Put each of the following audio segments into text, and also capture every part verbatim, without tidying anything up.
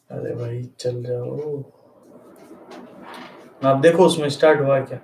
अरे भाई चल जाओ। आप देखो उसमें स्टार्ट हुआ क्या।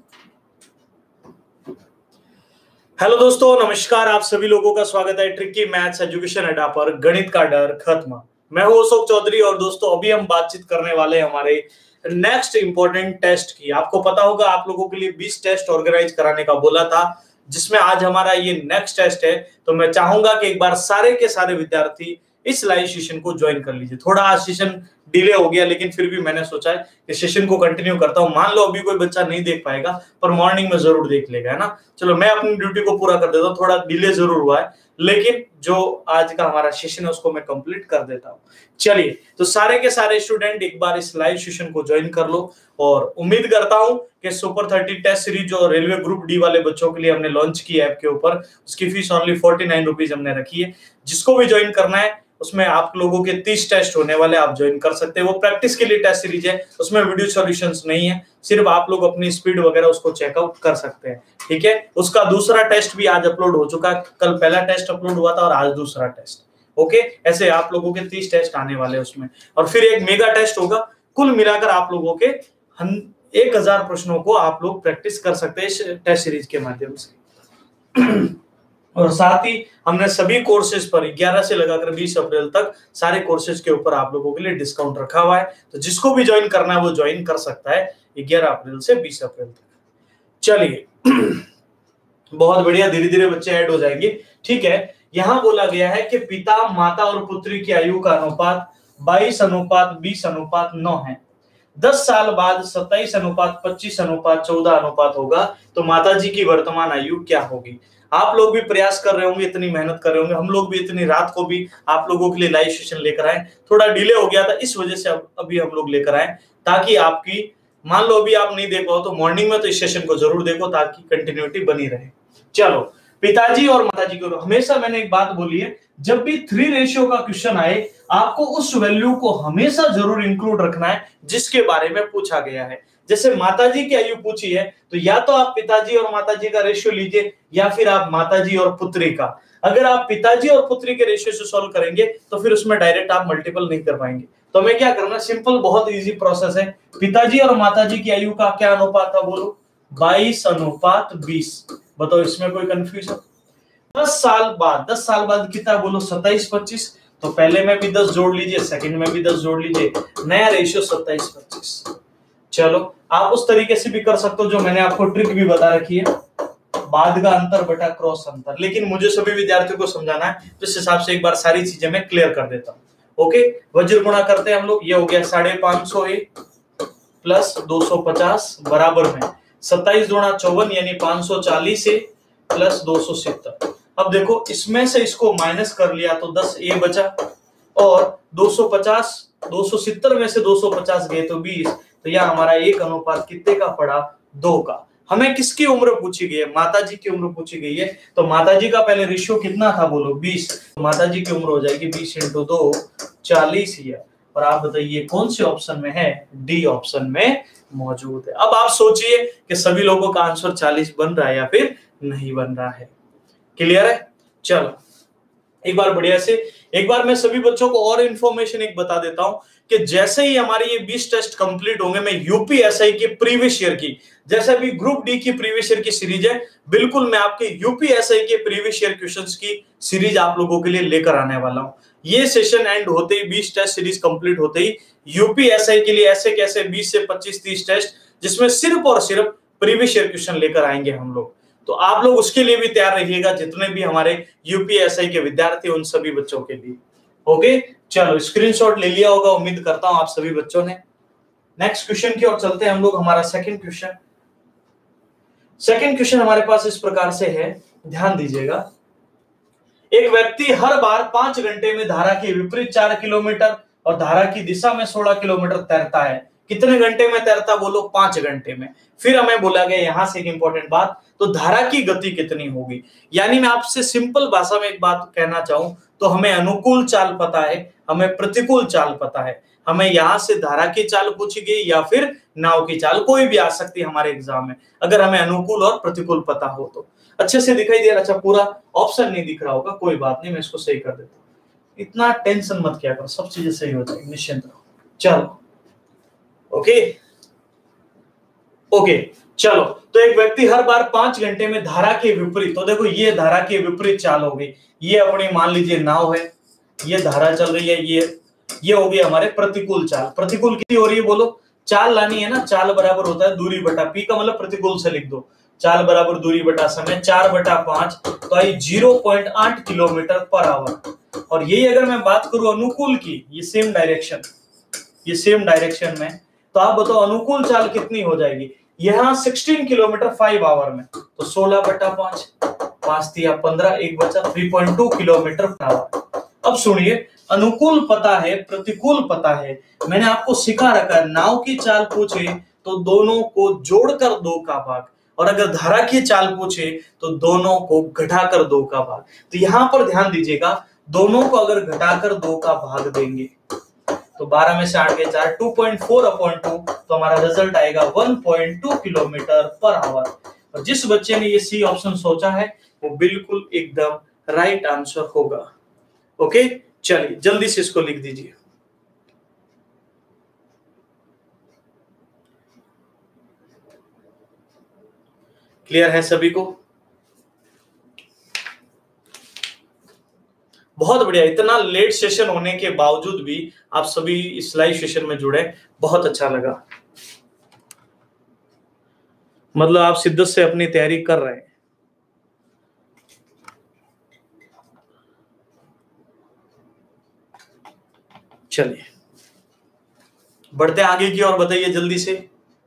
हेलो दोस्तों, नमस्कार। आप सभी लोगों का स्वागत है ट्रिकी मैथ्स एजुकेशन अड्डा पर। गणित का डर खत्म। मैं हूं अशोक चौधरी और दोस्तों अभी हम बातचीत करने वाले हैं हमारे नेक्स्ट इंपॉर्टेंट टेस्ट की। आपको पता होगा आप लोगों के लिए बीस टेस्ट ऑर्गेनाइज कराने का बोला था, जिसमें आज हमारा ये नेक्स्ट टेस्ट है। तो मैं चाहूंगा कि एक बार सारे के सारे विद्यार्थी इस लाइव सेशन को ज्वाइन कर लीजिए। थोड़ा आज सेशन डिले हो गया, लेकिन फिर भी मैंने सोचा है कि सेशन को कंटिन्यू करता हूं। मान लो अभी कोई बच्चा नहीं देख पाएगा, पर मॉर्निंग में जरूर देख लेगा, है ना। चलो मैं अपनी ड्यूटी को पूरा कर देता हूँ। थोड़ा डिले जरूर हुआ है, लेकिन जो आज का हमारा सेशन है उसको मैं कंप्लीट कर देता हूँ। चलिए, तो सारे के सारे स्टूडेंट एक बार इस लाइव सेशन को ज्वाइन कर लो। और उम्मीद करता हूं कि सुपर थर्टी टेस्ट सीरीज जो रेलवे ग्रुप डी वाले बच्चों के लिए हमने लॉन्च की ऐप के ऊपर, उसकी fees only forty nine rupees हमने रखी है। जिसको भी ज्वाइन करना है, उसमें आप लोगों के तीस टेस्ट होने वाले, आप ज्वाइन कर सकते हैं। वो प्रैक्टिस के लिए टेस्ट सीरीज है, उसमें वीडियो सॉल्यूशंस नहीं है, सिर्फ आप लोग अपनी स्पीड वगैरह उसको चेकआउट कर सकते हैं। ठीक है, उसका दूसरा टेस्ट भी आज अपलोड हो चुका है। कल पहला टेस्ट अपलोड हुआ था और आज दूसरा टेस्ट। ओके, ऐसे आप लोगों के तीस टेस्ट आने वाले उसमें, और फिर एक मेगा टेस्ट होगा। कुल मिलाकर आप लोगों के एक हजार प्रश्नों को आप लोग प्रैक्टिस कर सकते हैं इस टेस्ट सीरीज के माध्यम से। और साथ ही हमने सभी कोर्सेज पर ग्यारह से लगाकर बीस अप्रैल तक सारे कोर्सेज के ऊपर आप लोगों के लिए डिस्काउंट रखा हुआ है। तो जिसको भी ज्वाइन करना है वो ज्वाइन कर सकता है ग्यारह अप्रैल से बीस अप्रैल तक। चलिए, बहुत बढ़िया, धीरे धीरे बच्चे ऐड हो जाएंगे। ठीक है, यहां बोला गया है कि पिता, माता और पुत्री की आयु का अनुपात बाईस अनुपात बीस अनुपात नौ है। दस साल बाद सत्ताईस अनुपात पच्चीस अनुपात चौदह अनुपात होगा, तो माता जी की वर्तमान आयु क्या होगी। आप लोग भी प्रयास कर रहे होंगे, इतनी मेहनत कर रहे होंगे, हम लोग भी इतनी रात को भी आप लोगों के लिए लाइव सेशन लेकर आए। थोड़ा डिले हो गया था, इस वजह से अब अभी हम लोग लेकर आए, ताकि आपकी, मान लो अभी आप नहीं देख पाओ तो मॉर्निंग में तो इस सेशन को जरूर देखो, ताकि कंटिन्यूटी बनी रहे। चलो, पिताजी और माताजी को, हमेशा मैंने एक बात बोली है, जब भी थ्री रेशियो का क्वेश्चन आए, आपको उस वैल्यू को हमेशा जरूर इंक्लूड रखना है जिसके बारे में पूछा गया है। जैसे माताजी की आयु पूछी है, तो या तो आप पिताजी और माताजी का रेशियो लीजिए, या फिर आप माताजी और पुत्री का। अगर आप पिताजी और पुत्री के रेशियो से सॉल्व करेंगे तो फिर उसमें डायरेक्ट आप मल्टीपल नहीं कर पाएंगे। तो हमें क्या करना, सिंपल, बहुत इजी प्रोसेस है। पिताजी और माताजी की आयु का क्या अनुपात था, बोलो, बाईस अनुपात बीस। बताओ, इसमें कोई कंफ्यूजन। दस साल बाद, दस साल बाद कितना, बोलो, सत्ताईस पच्चीस। तो पहले में भी दस जोड़ लीजिए, सेकंड में भी दस जोड़ लीजिए, नया रेशियो सत्ताईस पच्चीस। चलो, आप उस तरीके से भी कर सकते हो, जो मैंने आपको ट्रिक भी बता रखी है, बाद का अंतर बटा क्रॉस अंतर। लेकिन मुझे सभी विद्यार्थियों को समझाना है, तो इस हिसाब से एक बार सारी चीजें मैं क्लियर कर देता हूँ। ओके, वज्र गुणा करते हैं हम लोग। ये हो गया साढ़े पांच सौ ए प्लस दो सौ पचास बराबर में सत्ताईस गुणा चौवन यानी पांच सौ चालीस ए प्लस दो सौ सत्तर। अब देखो, इसमें से इसको माइनस कर लिया तो दस ए बचा, और दो सौ पचास, दो सौ सत्तर में से दो सौ पचास गए तो बीस। तो यह हमारा एक अनुपात कितने का पड़ा, दो का। हमें किसकी उम्र पूछी गई है, माताजी की उम्र पूछी गई है। तो माताजी का पहले रेशियो कितना था, बोलो, बीस। तो माताजी की उम्र हो जाएगी बीस इंटू दो, चालीस ईयर। और आप बताइए कौन से ऑप्शन में है, डी ऑप्शन में मौजूद है। अब आप सोचिए कि सभी लोगों का आंसर चालीस बन रहा है या फिर नहीं बन रहा है। क्लियर है। चलो, एक बार बढ़िया से, एक बार मैं सभी बच्चों को और इन्फॉर्मेशन एक बता देता हूं कि जैसे ही हमारे ये बीस टेस्ट कंप्लीट होंगे, मैं यूपीएसआई के प्रीवियस ईयर की, जैसे भी ग्रुप डी की प्रीवियस ईयर की सीरीज है, बिल्कुल मैं आपके यूपीएसआई के प्रीवियस ईयर क्वेश्चंस की सीरीज आप लोगों के लिए लेकर आने वाला हूं। ये सेशन एंड होते ही, बीस टेस्ट सीरीज कंप्लीट होते ही, यूपीएसआई के लिए ऐसे कैसे बीस से पच्चीस तीस टेस्ट, जिसमें सिर्फ और सिर्फ प्रीवियस ईयर क्वेश्चन लेकर आएंगे हम लोग। तो आप लोग उसके लिए भी तैयार रहिएगा, जितने भी हमारे यूपीएसआई के विद्यार्थी, उन सभी बच्चों के लिए। ओके, चलो, स्क्रीनशॉट ले लिया होगा, उम्मीद करता हूं आप सभी बच्चों ने। नेक्स्ट क्वेश्चन की ओर चलते हैं हम लोग। हमारा सेकंड क्वेश्चन, सेकंड क्वेश्चन हमारे पास इस प्रकार से है, ध्यान दीजिएगा। एक व्यक्ति हर बार पांच घंटे में धारा के विपरीत चार किलोमीटर और धारा की दिशा में सोलह किलोमीटर तैरता है। कितने घंटे में तैरता, बोलो, पांच घंटे में। फिर हमें बोला गया यहां से एक इंपॉर्टेंट बात, तो धारा की गति कितनी होगी। यानी मैं आपसे सिंपल भाषा में एक बात कहना चाहूं तो हमें अनुकूल चाल पता है, हमें प्रतिकूल चाल पता है। हमें यहां से धारा की चाल पूछी गई या फिर नाव की चाल, कोई भी आ सकती है हमारे एग्जाम में, अगर हमें अनुकूल और प्रतिकूल पता हो तो। अच्छे से दिखाई दे रहा, अच्छा पूरा ऑप्शन नहीं दिख रहा होगा, कोई बात नहीं, मैं इसको सही कर देता हूँ। इतना टेंशन मत किया करो, सब चीजें सही हो जाएगी, निश्चिंत रहो। चलो ओके ओके चलो, तो एक व्यक्ति हर बार पांच घंटे में धारा के विपरीत, तो देखो ये धारा के विपरीत चाल हो गई, ये अपनी मान लीजिए नाव है, ये धारा चल रही है, ये ये हो गई हमारे प्रतिकूल चाल। प्रतिकूल कितनी हो रही है बोलो, चाल लानी है ना, चाल बराबर होता है दूरी बटा पी का मतलब प्रतिकूल से लिख दो, चाल बराबर दूरी बटा समय, चार बटा पांच तो आई जीरो पॉइंट आठ किलोमीटर पर आवर। और यही अगर मैं बात करूं अनुकूल की, ये सेम डायरेक्शन, ये सेम डायरेक्शन में, तो आप बताओ अनुकूल चाल कितनी हो जाएगी, यहाँ सोलह किलोमीटर फाइव आवर में, तो सोलह बटा पांच, पांच दिया पंद्रह, एक बचा three point two kilometre per hour. अब सुनिए, अनुकूल पता है, प्रतिकूल पता है, मैंने आपको सिखा रखा है नाव की चाल पूछे तो दोनों को जोड़कर दो का भाग, और अगर धारा की चाल पूछे तो दोनों को घटाकर दो का भाग। तो यहां पर ध्यान दीजिएगा, दोनों को अगर घटाकर दो का भाग देंगे तो बारह में से आठ के चार, two point four upon two, तो हमारा रिजल्ट आएगा one point two kilometre per hour. और जिस बच्चे ने ये सी ऑप्शन सोचा है वो बिल्कुल एकदम राइट आंसर होगा। ओके चलिए जल्दी से इसको लिख दीजिए। क्लियर है सभी को? बहुत बढ़िया, इतना लेट सेशन होने के बावजूद भी आप सभी इस लाइव सेशन में जुड़े, बहुत अच्छा लगा। मतलब आप शिद्दत से अपनी तैयारी कर रहे हैं। चलिए बढ़ते आगे की और, बताइए जल्दी से।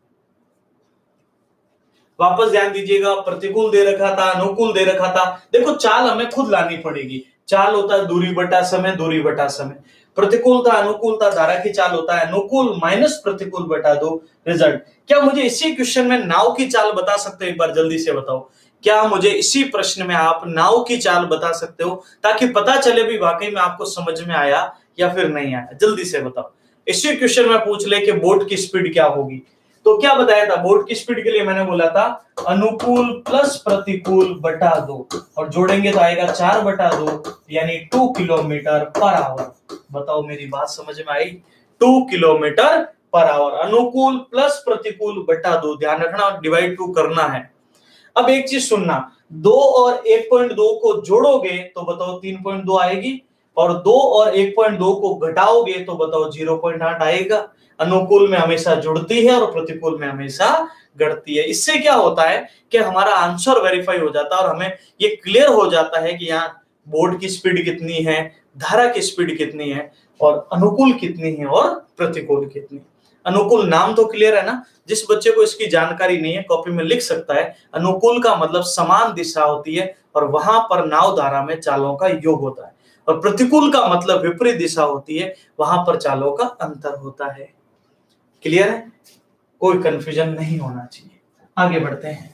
वापस ध्यान दीजिएगा, प्रतिकूल दे रखा था, अनुकूल दे रखा था। देखो चाल हमें खुद लानी पड़ेगी, चाल होता है दूरी बटा समय, दूरी बटा समय। प्रतिकूल था, अनुकूल था, धारा की चाल होता है अनुकूल माइनस प्रतिकूल बटा दो रिजल्ट। क्या मुझे इसी क्वेश्चन में नाव की चाल बता सकते हो? एक बार जल्दी से बताओ, क्या मुझे इसी प्रश्न में आप नाव की चाल बता सकते हो, ताकि पता चले भी वाकई में आपको समझ में आया या फिर नहीं आया? जल्दी से बताओ। इसी क्वेश्चन में पूछ ले कि बोट की स्पीड क्या होगी, तो क्या बताया था? बोट की स्पीड के लिए मैंने बोला था अनुकूल प्लस प्रतिकूल बटा दो, और जोड़ेंगे तो आएगा चार बटा दो यानी टू किलोमीटर पर आवर। बताओ मेरी बात समझ में आई? टू किलोमीटर पर आवर, अनुकूल प्लस प्रतिकूल बटा दो, ध्यान रखना डिवाइड टू करना है। अब एक चीज सुनना, दो और एक पॉइंट दो को जोड़ोगे तो बताओ तीन पॉइंट दो आएगी, और दो और एक पॉइंट दो को घटाओगे तो बताओ जीरो पॉइंट आठ आएगा। अनुकूल में हमेशा जुड़ती है और प्रतिकूल में हमेशा घटती है। इससे क्या होता है कि हमारा आंसर वेरीफाई हो जाता है और हमें ये क्लियर हो जाता है कि यहाँ बोर्ड की स्पीड कितनी है, धारा की स्पीड कितनी है, और अनुकूल कितनी है और प्रतिकूल कितनी। अनुकूल नाम तो क्लियर है ना? जिस बच्चे को इसकी जानकारी नहीं है कॉपी में लिख सकता है, अनुकूल का मतलब समान दिशा होती है और वहां पर नाव धारा में चालों का योग होता है, और प्रतिकूल का मतलब विपरीत दिशा होती है, वहां पर चालों का अंतर होता है। क्लियर है? कोई कंफ्यूजन नहीं होना चाहिए। आगे बढ़ते हैं।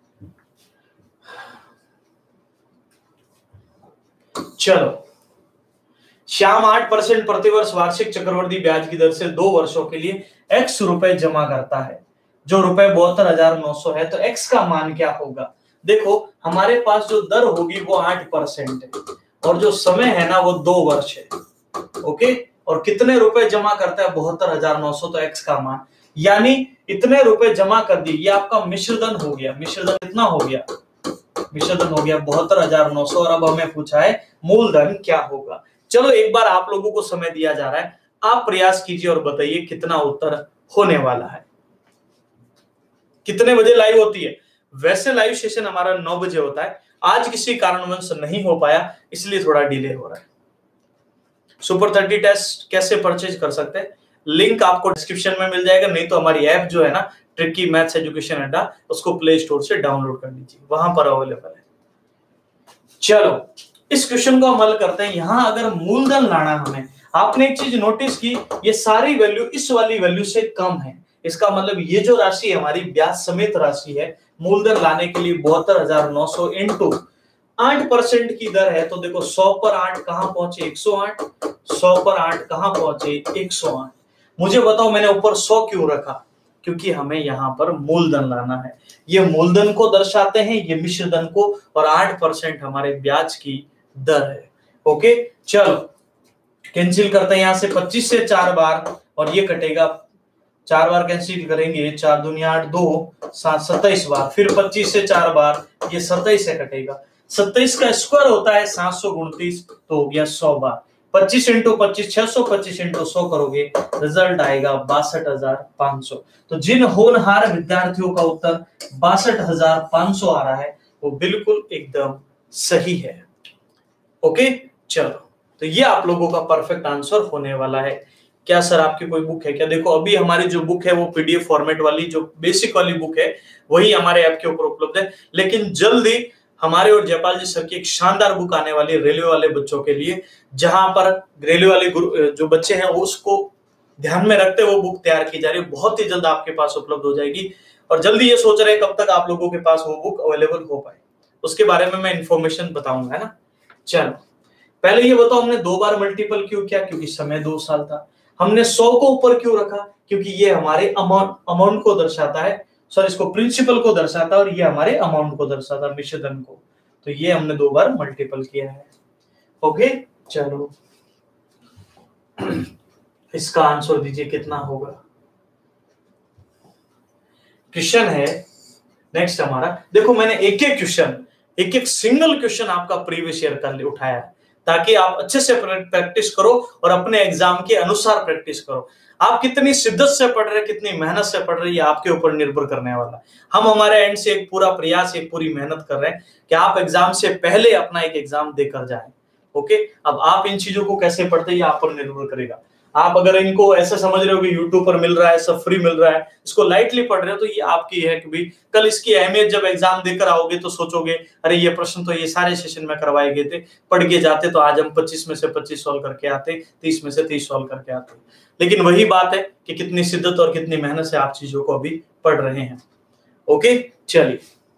चलो, श्याम आठ परसेंट प्रतिवर्ष वार्षिक चक्रवृद्धि ब्याज की दर से दो वर्षों के लिए एक्स रुपए जमा करता है, जो रुपए बहत्तर हजार नौ सौ है, तो एक्स का मान क्या होगा? देखो हमारे पास जो दर होगी वो आठ परसेंट है, और जो समय है ना वो दो वर्ष है। ओके, और कितने रुपए जमा करता है? बहत्तर हजार नौ सौ, तो एक्स का मान यानी इतने रुपए जमा कर दिए। ये आपका मिश्रधन हो गया। मिश्रधन कितना हो गया? मिश्रधन हो गया बहत्तर हजार नौ सौ, और अब हमें पूछा है मूलधन क्या होगा। चलो एक बार आप लोगों को समय दिया जा रहा है, आप प्रयास कीजिए और बताइए कितना उत्तर होने वाला है। कितने बजे लाइव होती है? वैसे लाइव सेशन हमारा नौ बजे होता है, आज किसी कारणवश नहीं हो पाया इसलिए थोड़ा डिले हो रहा है। सुपर थर्टी टेस्ट कैसे परचेज कर सकते हैं? लिंक आपको डिस्क्रिप्शन में मिल जाएगा, नहीं तो हमारी ऐप जो है ना ट्रिकी मैथ्स एजुकेशन अड्डा, उसको प्ले स्टोर से डाउनलोड कर लीजिए, वहां पर अवेलेबल है। चलो इस क्वेश्चन को हम हल करते हैं। यहां अगर मूलधन लाना हमें, आपने एक चीज नोटिस की, ये सारी वैल्यू इस वाली वैल्यू से कम है। इसका मतलब ये जो राशि हमारी ब्याज समेत राशि है, मूलधन लाने के लिए बहत्तर हजार नौ सौ इंटू आठ परसेंट की दर है, तो देखो सौ पर आठ कहां पहुंचे? एक सौ आठ। सौ पर आठ कहां पहुंचे? एक सौ आठ। मुझे बताओ मैंने ऊपर सौ क्यों रखा? क्योंकि हमें यहां पर मूलधन लाना है। ये मूलधन को दर्शाते हैं, ये मिश्रधन को, और आठ परसेंट हमारे ब्याज की दर है। ओके चलो कैंसिल करते हैं यहाँ से पच्चीस से चार बार और ये कटेगा, चार बार कैंसिल करेंगे, चार दुनिया आठ, दो सात, सत्ताईस बार, फिर पच्चीस से चार बार, ये सत्ताईस से कटेगा। सत्ताईस का स्क्वायर होता है सात सौ उनतीस, तो हो गया सौ बार। पच्चीस इंटू पच्चीस, छह सौ पच्चीस इंटू सौ करोगे, रिजल्ट आएगा बासठ हजार पांच सौ। तो जिन होनहार विद्यार्थियों का उत्तर बासठ हजार पांच सौ आ रहा है वो बिल्कुल एकदम सही है। ओके, चलो, तो ये आप लोगों का परफेक्ट आंसर होने वाला है। क्या सर आपकी कोई बुक है क्या? देखो अभी हमारी जो बुक है वो पीडीएफ फॉर्मेट वाली जो बेसिक वाली बुक है वही हमारे ऐप के ऊपर उपलब्ध है, लेकिन जल्दी हमारे और जयपाल जी सर की एक शानदार बुक आने वाली है रेलवे वाले बच्चों के लिए, जहां पर रेलवे वाले जो बच्चे हैं वो उसको ध्यान में रखते वो बुक तैयार की जा रही है। बहुत ही जल्द आपके पास उपलब्ध हो जाएगी और जल्दी ये सोच रहे हैं कब तक आप लोगों के पास वो बुक अवेलेबल हो पाए, उसके बारे में मैं इंफॉर्मेशन बताऊंगा, है ना। चलो पहले ये बताओ, हमने दो बार मल्टीपल क्यों किया? क्योंकि समय दो साल था। हमने सौ को ऊपर क्यों रखा? क्योंकि ये हमारे अमाउंट अमाउंट को दर्शाता है, सॉरी इसको प्रिंसिपल को दर्शाता है और ये हमारे अमाउंट को दर्शाता है, मिश्रधन को। तो ये हमने दो बार मल्टीपल किया है। ओके, चलो इसका आंसर दीजिए कितना होगा। क्वेश्चन है नेक्स्ट हमारा, देखो मैंने एक एक क्वेश्चन एक एक सिंगल क्वेश्चन आपका प्रीवियस ईयर का उठाया है ताकि आप अच्छे से प्रैक्टिस करो और अपने एग्जाम के अनुसार प्रैक्टिस करो। आप कितनी शिद्दत से पढ़ रहे, कितनी मेहनत से पढ़ रहे, ये आपके ऊपर निर्भर करने वाला। हम हमारे एंड से एक पूरा प्रयास, एक पूरी मेहनत कर रहे हैं कि आप एग्जाम से पहले अपना एक एग्जाम देकर जाएं। ओके, अब आप इन चीजों को कैसे पढ़ते हैं ये आप पर निर्भर करेगा। आप अगर इनको ऐसा समझ रहे हो कि यूट्यूब पर मिल रहा है, सब फ्री मिल रहा है, इसको लाइटली पढ़ रहे हो, तो ये आपकी है कि भाई कल इसकी अहमियत जब एग्जाम देकर आओगे तो सोचोगे अरे ये प्रश्न तो ये सारे सेशन में करवाए गए थे, पढ़ के जाते तो आज हम पच्चीस में से पच्चीस सॉल्व करके आते, तीस में से तीस सॉल्व करके आते। लेकिन वही बात है कि कितनी शिद्दत और कितनी मेहनत से आप चीजों को अभी पढ़ रहे हैं। ओके, चलिए,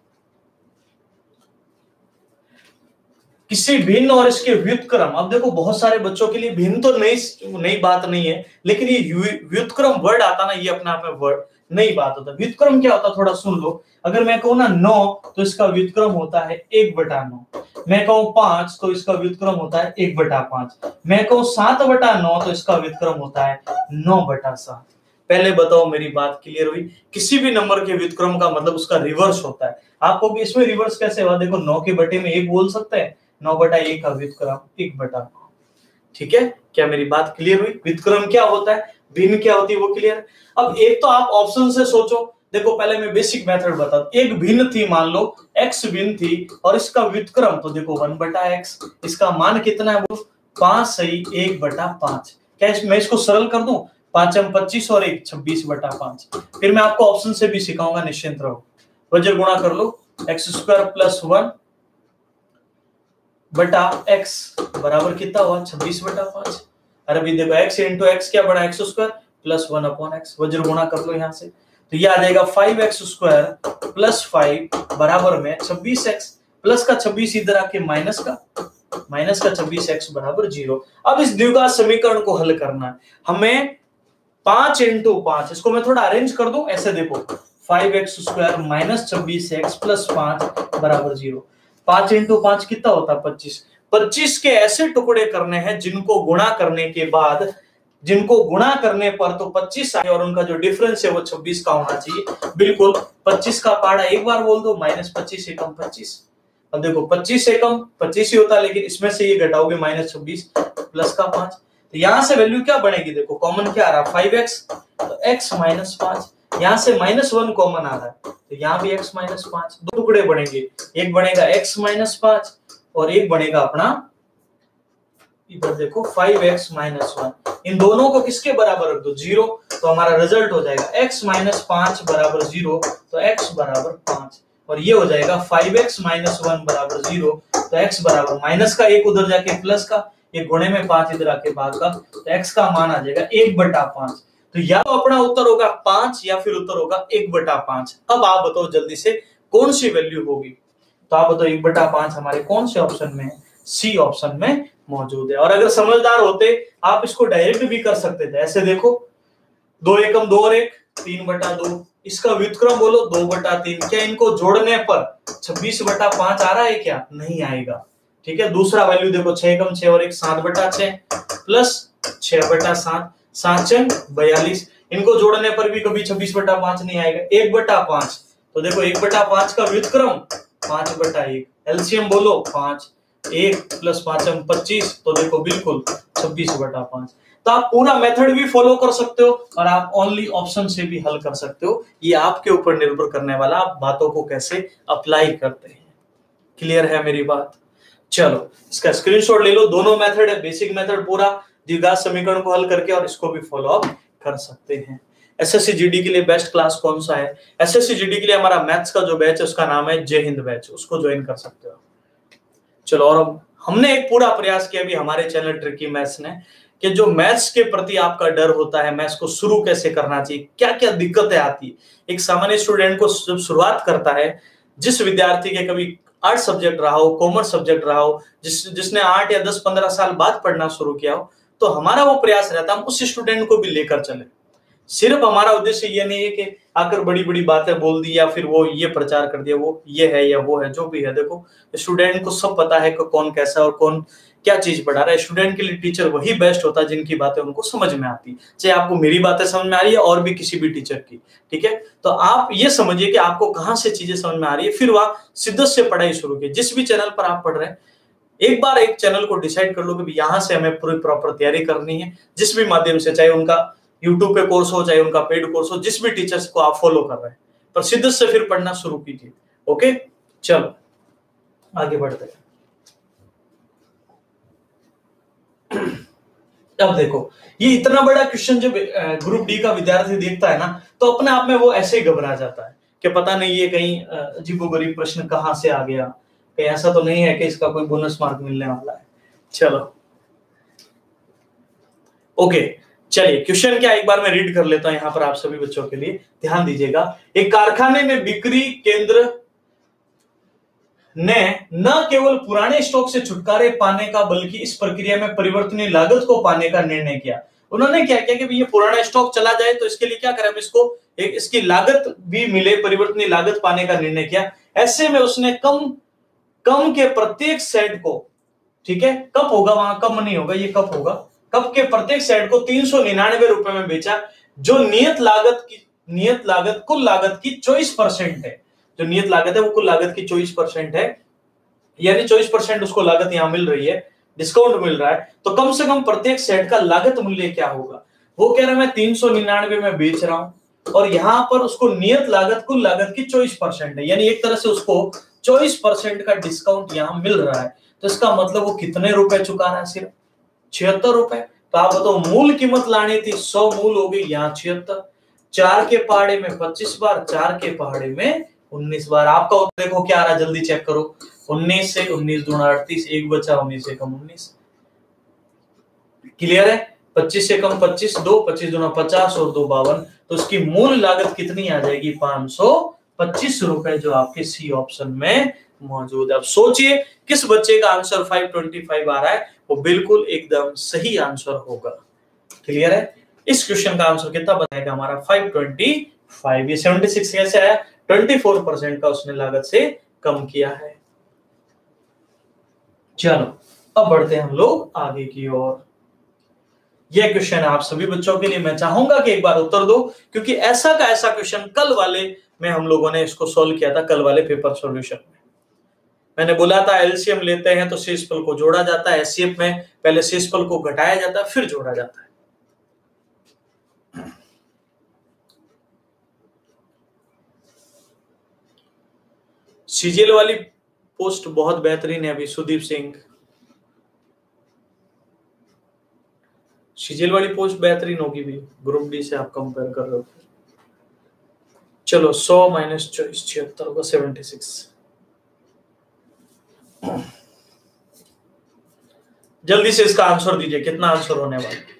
किसी भिन्न और इसके व्युत्क्रम। अब देखो बहुत सारे बच्चों के लिए भिन्न तो नई नई बात नहीं है, लेकिन ये व्युत्क्रम वर्ड आता ना, ये अपने आप में वर्ड नई बात होता है। व्युत्क्रम क्या होता है थोड़ा सुन लो। अगर मैं कहूँ ना नौ तो इसका व्युत्क्रम होता है एक बटा नौ। मैं कहूँ पांच तो इसका व्युत्क्रम होता है एक बटा पांच। मैं कहूँ सात बटा नौ तो इसका व्युत्क्रम होता है नौ बटा सात। पहले बताओ मेरी बात क्लियर हुई? किसी भी नंबर के व्युत्क्रम का मतलब उसका रिवर्स होता है। आपको भी इसमें रिवर्स कैसे हुआ? देखो नौ के बटे में एक बोल सकते हैं, नौ बटा एक का व्युत्क्रम एक बटा नौ। ठीक है, क्या मेरी बात क्लियर हुई? व्युत्क्रम क्या होता है, भिन्न क्या होती है, वो क्लियर। अब एक तो आप ऑप्शन से सोचो। देखो पहले मैं बेसिक मेथड बता दूं। एक भिन्न थी, मान लो x भिन्न थी और इसका व्युत्क्रम तो देखो वन बटा एक्स, इसका मान कितना है वो पांच सही एक बटा पांच। क्या मैं इसको सरल कर दूं? पांचम पच्चीस और एक छब्बीस बटा पांच। फिर मैं आपको ऑप्शन से भी सिखाऊंगा, निश्चिंत रहो। वज्र गुणा कर लो, एक्स स्क्वायर प्लस वन बटा x बराबर कितना हुआ छब्बीस बटा पांच। अरे भी देखो x इंटू एक्स क्या बड़ा x square plus one upon x. वज्र गुणा कर लो यहाँ से, तो ये आ जाएगा five x square plus five बराबर में छब्बीस एक्स। प्लस का छब्बीस इधर आके माइनस का माइनस का छब्बीस एक्स बराबर जीरो। अब इस द्विघात समीकरण को हल करना है हमें। पांच इंटू पांच, इसको मैं थोड़ा अरेंज कर दूं ऐसे, देखो फाइव एक्स स्क्वायर माइनस छब्बीस एक्स प्लस पांच बराबर जीरो। पांच इंटू पांच कितना होता है पच्चीस। पच्चीस के ऐसे टुकड़े करने हैं जिनको गुणा करने के बाद, जिनको गुणा करने पर तो पच्चीस आए और उनका जो डिफरेंस है वो छब्बीस का होना चाहिए। बिल्कुल, पच्चीस का पाड़ा एक बार बोल दो, माइनस पच्चीस एकम पच्चीस। अब देखो पच्चीस एकम पच्चीस ही होता है, लेकिन इसमें से ये घटाओगे माइनस छब्बीस प्लस का पांच, तो यहां से वैल्यू क्या बनेगी? देखो कॉमन क्या आ रहा है फाइव एक्स, तो एक्स माइनस पांच। यहाँ से माइनस वन कॉमन आ रहा है तो यहाँ भी x माइनस पांच। दो टुकड़े बनेंगे, एक बनेगा x माइनस पांच और एक बनेगा अपना इधर देखो फाइव एक्स माइनस वन। इन दोनों को किसके बराबर रख दो? जीरो। तो हमारा रिजल्ट हो जाएगा x माइनस पांच बराबर जीरो, तो x बराबर पांच। और ये हो जाएगा फाइव एक्स माइनस वन बराबर जीरो, तो x बराबर माइनस का एक उधर जाके प्लस का, ये गुणे में पांच इधर आके भाग का, तो x का मान आ जाएगा एक बटा पांच। तो या तो अपना उत्तर होगा पांच या फिर उत्तर होगा एक बटा पांच। अब आप बताओ जल्दी से कौन सी वैल्यू होगी? तो आप बताओ एक बटा पांच हमारे कौन से ऑप्शन में है? सी ऑप्शन में मौजूद है। और अगर समझदार होते आप इसको डायरेक्ट भी कर सकते थे। ऐसे देखो दो एकम दो और एक तीन बटा दो, इसका व्युत्क्रम बोलो दो बटा तीन। क्या इनको जोड़ने पर छब्बीस बटा पांच आ रहा है? क्या नहीं आएगा। ठीक है। दूसरा वैल्यू देखो छह कम छह और एक सात बटा छह प्लस छह बटा सात, सात चंग बयालीस। इनको जोड़ने पर भी कभी छब्बीस बटा पांच नहीं आएगा। एक बटा पांच, तो देखो एक बटा पांच का व्युत्क्रम पांच बटा एक, एलसीएम बोलो पांच, एक प्लस पांचम पच्चीस, तो देखो बिल्कुल छब्बीस बटा पांच। तो आप पूरा मेथड भी फॉलो कर सकते हो और आप ओनली ऑप्शन से भी हल कर सकते हो। ये आपके ऊपर निर्भर करने वाला, आप बातों को कैसे अप्लाई करते हैं। क्लियर है मेरी बात? चलो इसका स्क्रीनशॉट ले लो। दोनों मेथड है, बेसिक मेथड पूरा द्विघात समीकरण को हल करके, और इसको भी फॉलो अप कर सकते हैं। एसएससी जीडी के लिए बेस्ट क्लास कौन सा है? एसएससी जीडी के लिए हमारा मैथ्स का जो बैच है उसका नाम है जय हिंद बैच, उसको ज्वाइन कर सकते हो। चलो, और अब हमने एक पूरा प्रयास किया भी हमारे चैनल ट्रिकी मैथ्स ने कि जो मैथ्स के प्रति आपका डर होता है, मैथ्स को शुरू कैसे करना चाहिए, क्या क्या दिक्कतें आती है। एक सामान्य स्टूडेंट को जब शुरुआत करता है, जिस विद्यार्थी के कभी आर्ट सब्जेक्ट रहा हो, कॉमर्स सब्जेक्ट रहा हो, जिस जिसने आठ या दस पंद्रह साल बाद पढ़ना शुरू किया हो, तो हमारा वो प्रयास रहता है हम उस स्टूडेंट को भी लेकर चले। सिर्फ हमारा उद्देश्य ये नहीं है कि आकर बड़ी बड़ी बातें बोल दी या फिर वो ये प्रचार कर दिया, वो ये है या वो है, जो भी है। देखो स्टूडेंट को सब पता है कि कौन कैसा और कौन क्या चीज पढ़ा रहा है। स्टूडेंट के लिए टीचर वही बेस्ट होता है जिनकी बातें उनको समझ में आती, चाहे आपको मेरी बातें समझ में आ रही है और भी किसी भी टीचर की, ठीक है। तो आप ये समझिए कि आपको कहाँ से चीजें समझ में आ रही है, फिर वह शिद्दत से पढ़ाई शुरू की। जिस भी चैनल पर आप पढ़ रहे हैं, एक बार एक चैनल को डिसाइड कर लो कि यहाँ से हमें पूरी प्रॉपर तैयारी करनी है, जिस भी माध्यम से, चाहे उनका यूट्यूब पे कोर्स हो, चाहे उनका पेड कोर्स हो, जिस भी टीचर्स को आप फॉलो कर रहे हैं, पर शिद्दत से फिर पढ़ना शुरू कीजिए। ओके, चलो आगे बढ़ते हैं। अब देखो, ये इतना बड़ा क्वेश्चन जब ग्रुप डी का विद्यार्थी देखता है ना, तो अपने आप में वो ऐसे ही घबरा जाता है कि पता नहीं ये कहीं अजीबोगरीब प्रश्न कहां से आ गया, कहीं ऐसा तो नहीं है कि इसका कोई बोनस मार्क मिलने वाला है। चलो ओके, चलिए क्वेश्चन क्या एक बार मैं रीड कर लेता हूं यहां पर आप सभी बच्चों के लिए, ध्यान दीजिएगा। एक कारखाने में बिक्री केंद्र ने न केवल पुराने स्टॉक से छुटकारे पाने का बल्कि इस प्रक्रिया में परिवर्तनीय लागत को पाने का निर्णय किया। उन्होंने क्या किया कि ये पुराना स्टॉक चला जाए तो इसके लिए क्या करें, इसको एक इसकी लागत भी मिले, परिवर्तनीय लागत पाने का निर्णय किया। ऐसे में उसने कम कम के प्रत्येक सेट को, ठीक है, कप होगा वहां, कम नहीं होगा, ये कप होगा, कप के प्रत्येक सेट को तीन सौ निन्यानवे रुपए में बेचा, जो नियत लागत की नियत लागत कुल लागत की चौबीस परसेंट है। जो नियत लागत है वो कुल लागत की चौबीस परसेंट है, यानी चौबीस परसेंट उसको लागत यहां मिल रही है, डिस्काउंट मिल रहा है। तो कम से कम प्रत्येक सेट का लागत मूल्य क्या होगा? वो कह रहा है मैं तीन सौ निन्यानवे में बेच रहा हूं और यहां पर उसको नियत लागत कुल लागत की चौबीस परसेंट है, यानी एक तरह से उसको चौबीस परसेंट का डिस्काउंट यहां मिल रहा है। तो इसका मतलब वो कितने रुपए चुका रहा है? सिर्फ छिहत्तर रुपए। तो आप बताओ, मूल कीमत लानी थी सौ, मूल हो गई यहाँ छिहत्तर, चार के पहाड़े में पच्चीस बार, चार के पहाड़े में उन्नीस बार। आपका उत्तर देखो क्या आ रहा है, जल्दी चेक करो। उन्नीस से उन्नीस दूना अड़तीस, एक बचा उन्नीस से कम उन्नीस। क्लियर है? पच्चीस से कम पच्चीस, दो, पच्चीस दूना पचास और दो बावन। तो उसकी मूल लागत कितनी आ जाएगी? पांच सौ पच्चीस रुपए, जो आपके सी ऑप्शन में मौजूद है। अब सोचिए किस बच्चे का आंसर पाँच सौ पच्चीस आ रहा है, वो बिल्कुल एकदम सही आंसर होगा। क्लियर है? इस क्वेश्चन का आंसर कितना बताएगा हमारा? पाँच सौ पच्चीस। ये छिहत्तर कैसे आया? चौबीस परसेंट का उसने लागत से कम किया है। चलो अब बढ़ते हैं हम लोग आगे की ओर। यह क्वेश्चन है आप सभी बच्चों के लिए, मैं चाहूंगा कि एक बार उत्तर दो, क्योंकि ऐसा का ऐसा क्वेश्चन कल वाले में हम लोगों ने इसको सॉल्व किया था, कल वाले पेपर सॉल्यूशन में। मैंने बोला था एलसीएम लेते हैं तो शेषफल को जोड़ा जाता है, एचसीएफ में पहले शेषफल को घटाया जाता है फिर जोड़ा जाता है। सीजीएल वाली पोस्ट बहुत बेहतरीन है अभी, सुदीप सिंह। सीजीएल वाली पोस्ट बेहतरीन होगी भी, ग्रुप डी से आप कंपेयर कर रहे हो। चलो सौ माइनस चौबीस छिहत्तर होगा सेवेंटी सिक्स। जल्दी से इसका आंसर दीजिए, कितना आंसर होने वाला है?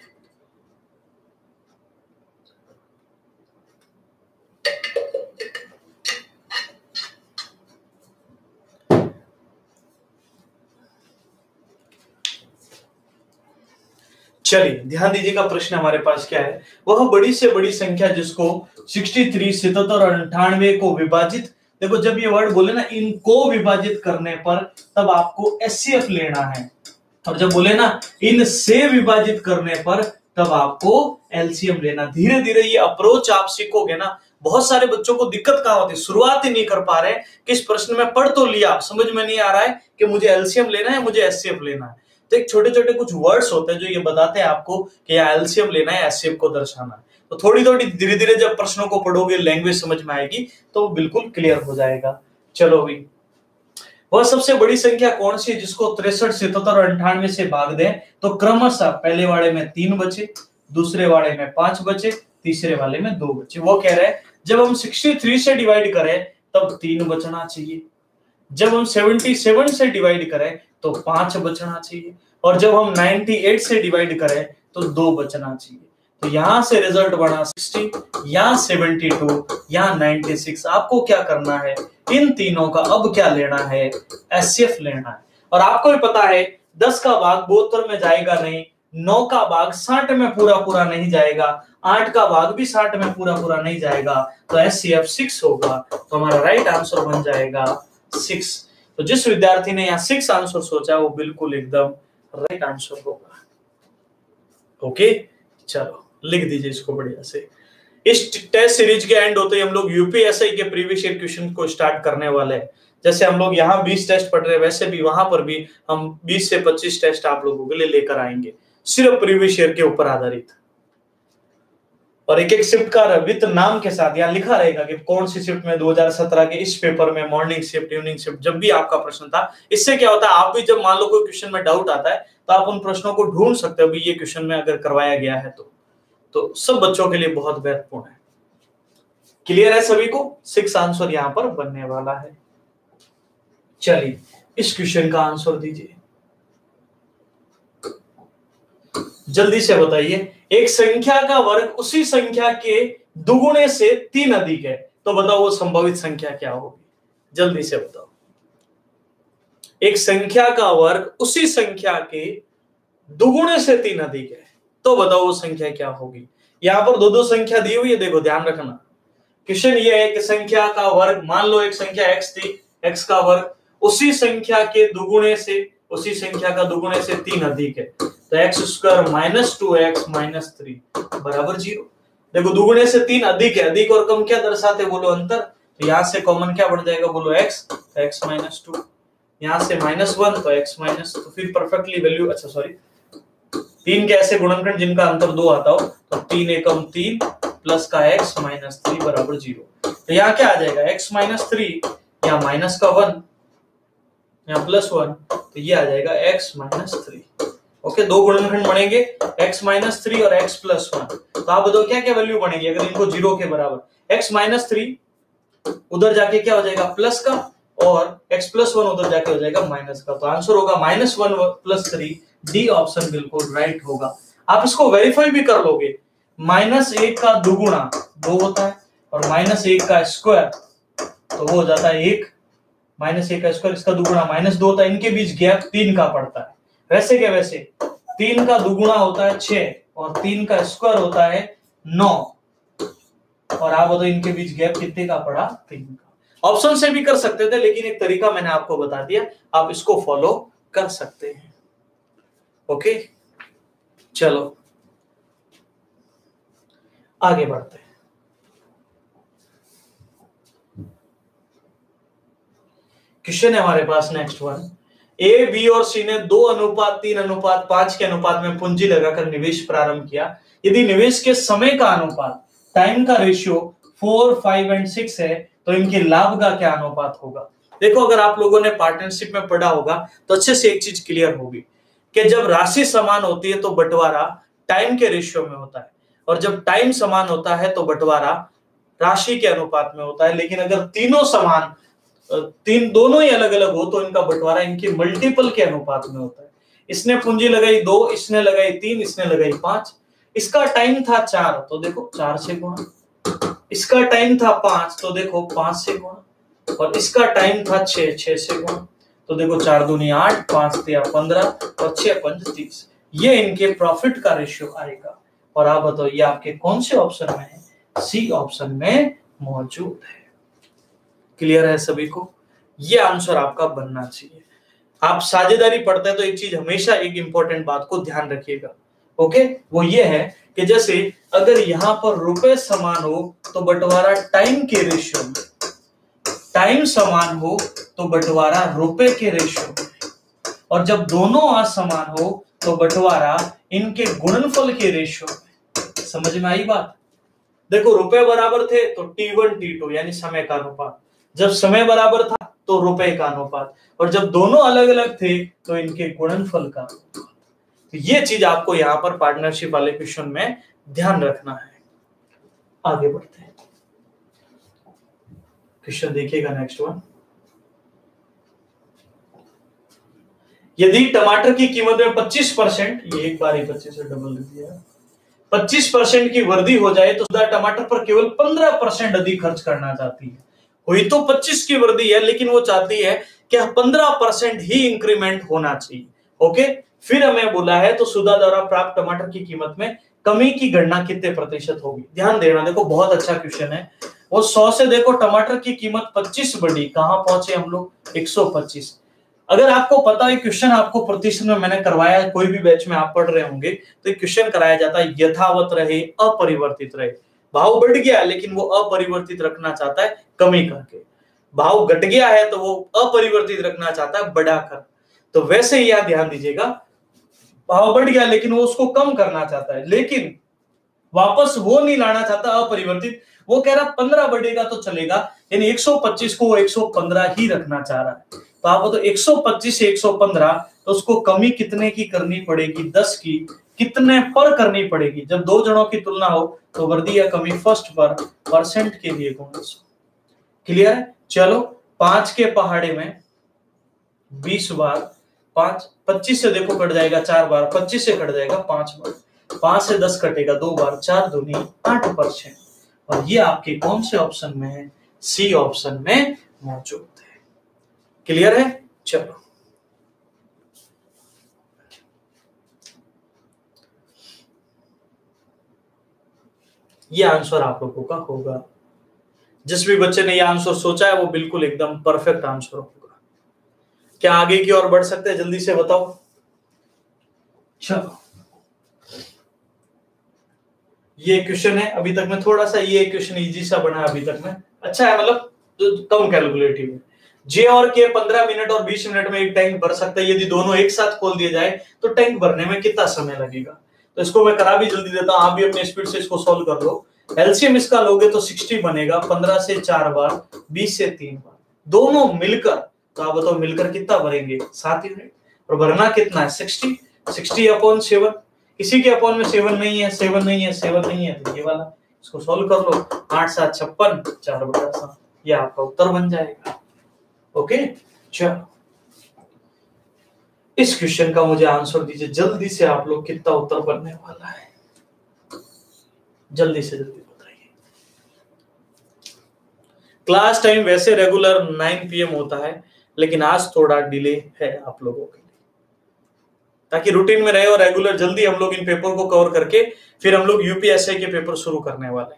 चलिए ध्यान दीजिएगा, प्रश्न हमारे पास क्या है। वह बड़ी से बड़ी संख्या जिसको तिरसठ, सतहत्तर और अंठानवे को विभाजित देखो जब ये वर्ड बोले ना इनको विभाजित करने पर, तब आपको एचसीएफ लेना है, और जब बोले ना इनसे विभाजित करने पर, तब आपको एलसीएम लेना। धीरे धीरे ये अप्रोच आप सीखोगे ना। बहुत सारे बच्चों को दिक्कत कहां होती है, शुरुआत ही नहीं कर पा रहे कि इस प्रश्न में पढ़ तो लिया, समझ में नहीं आ रहा है कि मुझे एलसीएम लेना है, मुझे एचसीएफ लेना है। तो एक छोटे छोटे कुछ वर्ड्स होते हैं जो ये बताते हैं आपको कि या एलसीएम लेना है, एचसीएफ को दर्शाना है। तो थोड़ी थोड़ी धीरे धीरे जब प्रश्नों को पढ़ोगे, लैंग्वेज समझ में आएगी, तो बिल्कुल क्लियर हो जाएगा। चलो भी, वह सबसे बड़ी संख्या कौन सी है जिसको तिरसठ, सतहत्तर और अंठानवे से भाग दें तो क्रमशः पहले वाले में तीन बचे, दूसरे वाले में पांच बचे, तीसरे वाले में दो बचे। वो कह रहे हैं जब हम तिरसठ से डिवाइड करें तब तीन बचना चाहिए, जब हम सतहत्तर से डिवाइड करें तो पांच बचना चाहिए, और जब हम अट्ठानवे से डिवाइड करें तो दो बचना चाहिए। तो यहां से रिजल्ट बना साठ या बहत्तर या छियानवे। आपको क्या करना है, इन तीनों का अब क्या लेना है, एचसीएफ लेना है। और आपको भी पता है दस का भाग बहत्तर में जाएगा नहीं, नौ का भाग साठ में पूरा पूरा नहीं जाएगा, आठ का भाग भी साठ में पूरा पूरा नहीं जाएगा, तो एचसीएफ सिक्स होगा। तो हमारा राइट आंसर बन जाएगा सिक्स। तो जिस विद्यार्थी ने यहाँ सिक्स आंसर सोचा वो बिल्कुल एकदम राइट आंसर होगा। ओके, चलो लिख दीजिए इसको बढ़िया से। इस टेस्ट सीरीज के एंड होते ही हम लोग यूपीएससी के प्रीवियस ईयर क्वेश्चन को स्टार्ट करने वाले हैं। जैसे हम लोग यहाँ बीस टेस्ट पढ़ रहे हैं, वैसे भी वहां पर भी हम बीस से पच्चीस टेस्ट आप लोगों के लिए लेकर आएंगे, सिर्फ प्रीवियस ईयर के ऊपर आधारित। और एक एक शिफ्ट का विद नाम के साथ यहाँ लिखा रहेगा कि कौन सी शिफ्ट में दो हज़ार सत्रह के इस पेपर में मॉर्निंग शिफ्ट, इवनिंग शिफ्ट, जब भी आपका प्रश्न था। इससे क्या होता है, आप भी जब मान लो कोई क्वेश्चन में डाउट आता है तो आप उन प्रश्नों को ढूंढ सकते हो, भी ये क्वेश्चन में अगर करवाया गया है तो तो सब बच्चों के लिए बहुत महत्वपूर्ण है। क्लियर है सभी को? सिक्स आंसर यहां पर बनने वाला है। चलिए इस क्वेश्चन का आंसर दीजिए, जल्दी से बताइए। एक संख्या का वर्ग उसी संख्या के दुगुने से तीन अधिक है, तो बताओ वो संभावित संख्या क्या होगी, जल्दी से बताओ। एक संख्या का वर्ग उसी संख्या के दुगुने से तीन अधिक है, तो बताओ वो संख्या क्या होगी। यहां पर दो दो संख्या दी हुई है, देखो ध्यान रखना। क्वेश्चन ये है कि संख्या का वर्ग, मान लो एक संख्या x थी, x का वर्ग उसी संख्या के दुगुने से, उसी संख्या का दुगुने से तीन अधिक है, तो x square minus two x minus three बराबर जीरो। देखो दुगुने से तीन अधिक है, अधिक और कम क्या दर्शाते बोलो, अंतर। तो यहाँ से कॉमन क्या बढ़ जाएगा बोलो, x, x माइनस टू, यहाँ से माइनस वन तो x माइनस, तो फिर परफेक्टली वैल्यू, अच्छा सॉरी, तीन के ऐसे गुणनखंड जिनका अंतर दो आता हो, तो तीन एकम तीन प्लस का x माइनस थ्री बराबर जीरो। तो यहाँ क्या आ जाएगा, x माइनस थ्री, यहाँ माइनस का वन, यहाँ प्लस वन, तो ये आ जाएगा x माइनस थ्री। ओके, दो गुणनखंड बनेंगे, x माइनस थ्री और x प्लस वन। तो आप बताओ क्या क्या वैल्यू बनेगी अगर इनको जीरो के बराबर। x माइनस थ्री उधर जाके क्या हो जाएगा प्लस का, और x प्लस वन उधर जाके हो जाएगा माइनस का। तो आंसर होगा minus one plus three, D option बिल्कुल राइट होगा। आप इसको वेरीफाई भी कर लोगे, माइनस एक का दुगुना दो होता है, और माइनस एक का स्क्वायर तो वो हो जाता है एक, माइनस एक का स्क्वायर इसका दुगुना माइनस दो होता है, इनके बीच गैप तीन का पड़ता है। वैसे क्या, वैसे तीन का दुगुना होता है छह, और तीन का स्क्वायर होता है नौ, और आप बताओ इनके बीच गैप कितने का पड़ा, तीन का। ऑप्शन से भी कर सकते थे, लेकिन एक तरीका मैंने आपको बता दिया, आप इसको फॉलो कर सकते हैं। ओके, चलो आगे बढ़ते हैं। क्वेश्चन है हमारे पास नेक्स्ट वन। ए, बी और सी ने दो अनुपात तीन अनुपात पांच के अनुपात में पूंजी लगाकर निवेश प्रारंभ किया। यदि निवेश के समय का अनुपात, टाइम का ratio four, five and six है, तो इनके लाभ का क्या अनुपात होगा। देखो अगर आप लोगों ने पार्टनरशिप में पढ़ा होगा तो अच्छे से एक चीज क्लियर होगी कि जब राशि समान होती है तो बंटवारा टाइम के रेशियो में होता है, और जब टाइम समान होता है तो बंटवारा राशि के अनुपात में होता है। लेकिन अगर तीनों समान, तीन दोनों ही अलग अलग हो, तो इनका बंटवारा इनके मल्टीपल के अनुपात में होता है। इसने पूंजी लगाई दो, इसने लगाई तीन, इसने लगाई पांच। इसका टाइम था चार, तो देखो चार से गुणा। इसका टाइम था पांच, तो देखो पांच से गुणा। और इसका टाइम था छह, छह से गुणा। तो देखो चार दूनी आठ, पांच तिया पंद्रह, और छह पंच तीस। ये इनके प्रॉफिट का रेशियो आएगा। और आप बताओ ये आपके कौन से ऑप्शन में है, सी ऑप्शन में मौजूद है। क्लियर है सभी को? ये आंसर आपका बनना चाहिए। आप साझेदारी पढ़ते हैं तो एक चीज हमेशा, एक इंपॉर्टेंट बात को ध्यान रखिएगा, ओके, वो ये है कि जैसे अगर यहां पर रुपए समान हो तो बंटवारा टाइम के रेशियो में, टाइम समान हो तो बंटवारा रुपए के रेशियो में, और जब दोनों असमान हो तो बंटवारा इनके गुणनफल के रेशियो में। समझ में आई बात? देखो रुपए बराबर थे तो टी वन टी टू यानी समय का अनुपात, जब समय बराबर था तो रुपए का अनुपात, और जब दोनों अलग अलग थे तो इनके गुणनफल का अनुपात। तो ये चीज आपको यहां पर पार्टनरशिप वाले क्वेश्चन में ध्यान रखना है। आगे बढ़ते हैं, क्वेश्चन देखिएगा नेक्स्ट वन। यदि टमाटर की कीमत में पच्चीस परसेंट, ये एक बार ही पच्चीस से डबल दे दिया, पच्चीस परसेंट की वृद्धि हो जाए तो सुधा टमाटर पर केवल पंद्रह परसेंट अधिक खर्च करना चाहती है। हुई तो पच्चीस की वृद्धि है लेकिन वो चाहती है कि पंद्रह परसेंट ही इंक्रीमेंट होना चाहिए, ओके। फिर हमें बोला है तो सुधा द्वारा प्राप्त टमाटर की कीमत में कमी की गणना कितने प्रतिशत होगी? ध्यान देना, देखो बहुत अच्छा क्वेश्चन है। वो सौ से देखो टमाटर की कीमत पच्चीस बढ़ी, कहां पहुंचे हम लोग? एक सौ पच्चीस। अगर आपको पता है क्वेश्चन आपको प्रतिशत में मैंने करवाया है, कोई भी बैच में आप पढ़ रहे होंगे तो एक क्वेश्चन कराया जाता है यथावत रहे अपरिवर्तित रहे। भाव बढ़ गया लेकिन वो अपरिवर्तित रखना चाहता है कमी करके, भाव घट गया है तो वो अपरिवर्तित रखना चाहता है बढ़ाकर। तो वैसे ही यहां ध्यान दीजिएगा, भाव बढ़ गया लेकिन वो उसको कम करना चाहता है, लेकिन वापस वो नहीं लाना चाहता अपरिवर्तित, वो कह रहा पंद्रह बढ़ेगा तो चलेगा, यानी एक सौ पच्चीस को वो एक सौ पंद्रह ही रखना चाह रहा है। तो आप तो एक सौ पच्चीस से एक सौ पंद्रह, तो उसको कमी कितने की करनी पड़ेगी? दस की। कितने पर करनी पड़ेगी? जब दो जनों की तुलना हो तो वृद्धि या कमी फर्स्ट पर परसेंट के लिए गुणा सौ। क्लियर है? चलो, पांच के पहाड़े में बीस बार, पांच पच्चीस से देखो कट जाएगा चार बार, पच्चीस से कट जाएगा पांच बार, पांच से दस कटेगा दो बार, चार दूनी आठ परसेंट। और ये आपके कौन से ऑप्शन में है? सी ऑप्शन में मौजूद है। क्लियर है? चलो, ये आंसर आप लोगों का होगा। जिस भी बच्चे ने ये आंसर सोचा है वो बिल्कुल एकदम परफेक्ट आंसर होगा। क्या आगे की ओर बढ़ सकते हैं? जल्दी से बताओ। चलो, ये क्वेश्चन है अभी तक में थोड़ा सा, ये क्वेश्चन इजी सा बना है अभी तक में, अच्छा है, मतलब कम कैलकुलेटिव है। जे और के पंद्रह मिनट और बीस मिनट में एक टैंक भर सकता है। यदि दोनों एक साथ खोल दिए जाए तो टैंक भरने में कितना समय लगेगा? तो इसको मैं करा भी जल्दी देता हूं, आप भी अपने स्पीड से इसको सॉल्व कर लो। एलसीएम इसका लोगे तो साठ बनेगा, पंद्रह से चार बार, बीस से तीन बार, दोनों मिलकर, तो आप बताओ मिलकर कितना भरेंगे? सात यूनिट। और भरना कितना है? साठ। साठ अपॉन सेवन, किसी के अपॉन में सेवन नहीं है, सेवन नहीं है, सेवन नहीं है, तो ये वाला इसको सॉल्व कर लो। आठ सात छप्पन, चार बटा सात, ये आपका उत्तर बन जाएगा। ओके, चलो इस क्वेश्चन का मुझे आंसर दीजिए जल्दी से। आप लोग कितना उत्तर बनने वाला है? जल्दी से जल्दी बताइए। क्लास टाइम वैसे रेगुलर नौ पी एम होता है, लेकिन आज थोड़ा डिले है आप लोगों के लिए, ताकि रूटीन में रहे और रेगुलर जल्दी हम लोग इन पेपर को कवर करके फिर हम लोग यूपीएससी के पेपर शुरू करने वाले हैं।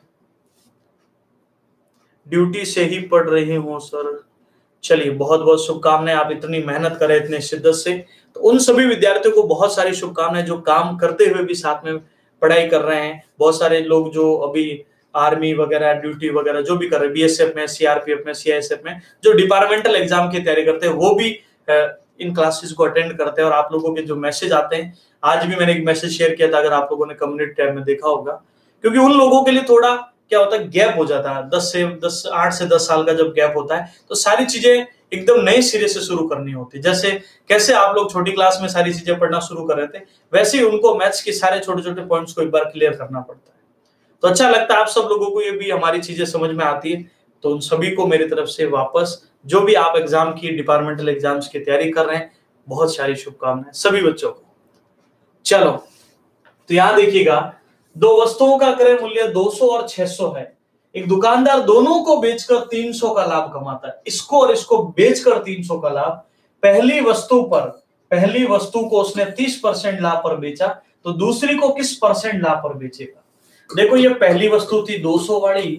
ड्यूटी से ही पढ़ रहे हो सर, चलिए बहुत बहुत शुभकामनाएं। आप इतनी मेहनत करें इतने शिद्दत से, तो उन सभी विद्यार्थियों को बहुत सारी शुभकामनाएं जो काम करते हुए भी साथ में पढ़ाई कर रहे हैं। बहुत सारे लोग जो अभी आर्मी वगैरह, ड्यूटी वगैरह जो भी कर रहे हैं, बीएसएफ में, सीआरपीएफ में, सीआईएसएफ में, जो डिपार्टमेंटल एग्जाम की तैयारी करते हैं, वो भी इन क्लासेस को अटेंड करते हैं। और आप लोगों के जो मैसेज आते हैं, आज भी मैंने एक मैसेज शेयर किया था, अगर आप लोगों ने कम्युनिटी टैब में देखा होगा, क्योंकि उन लोगों के लिए थोड़ा क्या होता है, गैप हो जाता है, दस से दस आठ से दस साल का जब गैप होता है तो सारी चीजें एकदम नए सिरे से शुरू करनी होती है। जैसे कैसे आप लोग छोटी क्लास में सारी चीजें पढ़ना शुरू कर रहे थे, वैसे ही उनको मैथ्स के सारे छोटे छोटे पॉइंट्स को एक बार क्लियर करना पड़ता है। तो अच्छा लगता है आप सब लोगों को ये भी हमारी चीजें समझ में आती है। तो उन सभी को मेरी तरफ से वापस, जो भी आप एग्जाम की, डिपार्टमेंटल एग्जाम्स की तैयारी कर रहे हैं, बहुत सारी शुभकामनाएं सभी बच्चों को। चलो, तो यहां देखिएगा, दो वस्तुओं का क्रय मूल्य दो सौ और छह सौ है। एक दुकानदार दोनों को बेचकर तीन सौ का लाभ कमाता है। इसको और इसको बेचकर तीन सौ का लाभ, पहली वस्तु पर, पहली वस्तु को उसने तीस परसेंट लाभ पर बेचा, तो दूसरी को किस परसेंट लाभ पर बेचेगा? देखो, ये पहली वस्तु थी दो सौ वाली,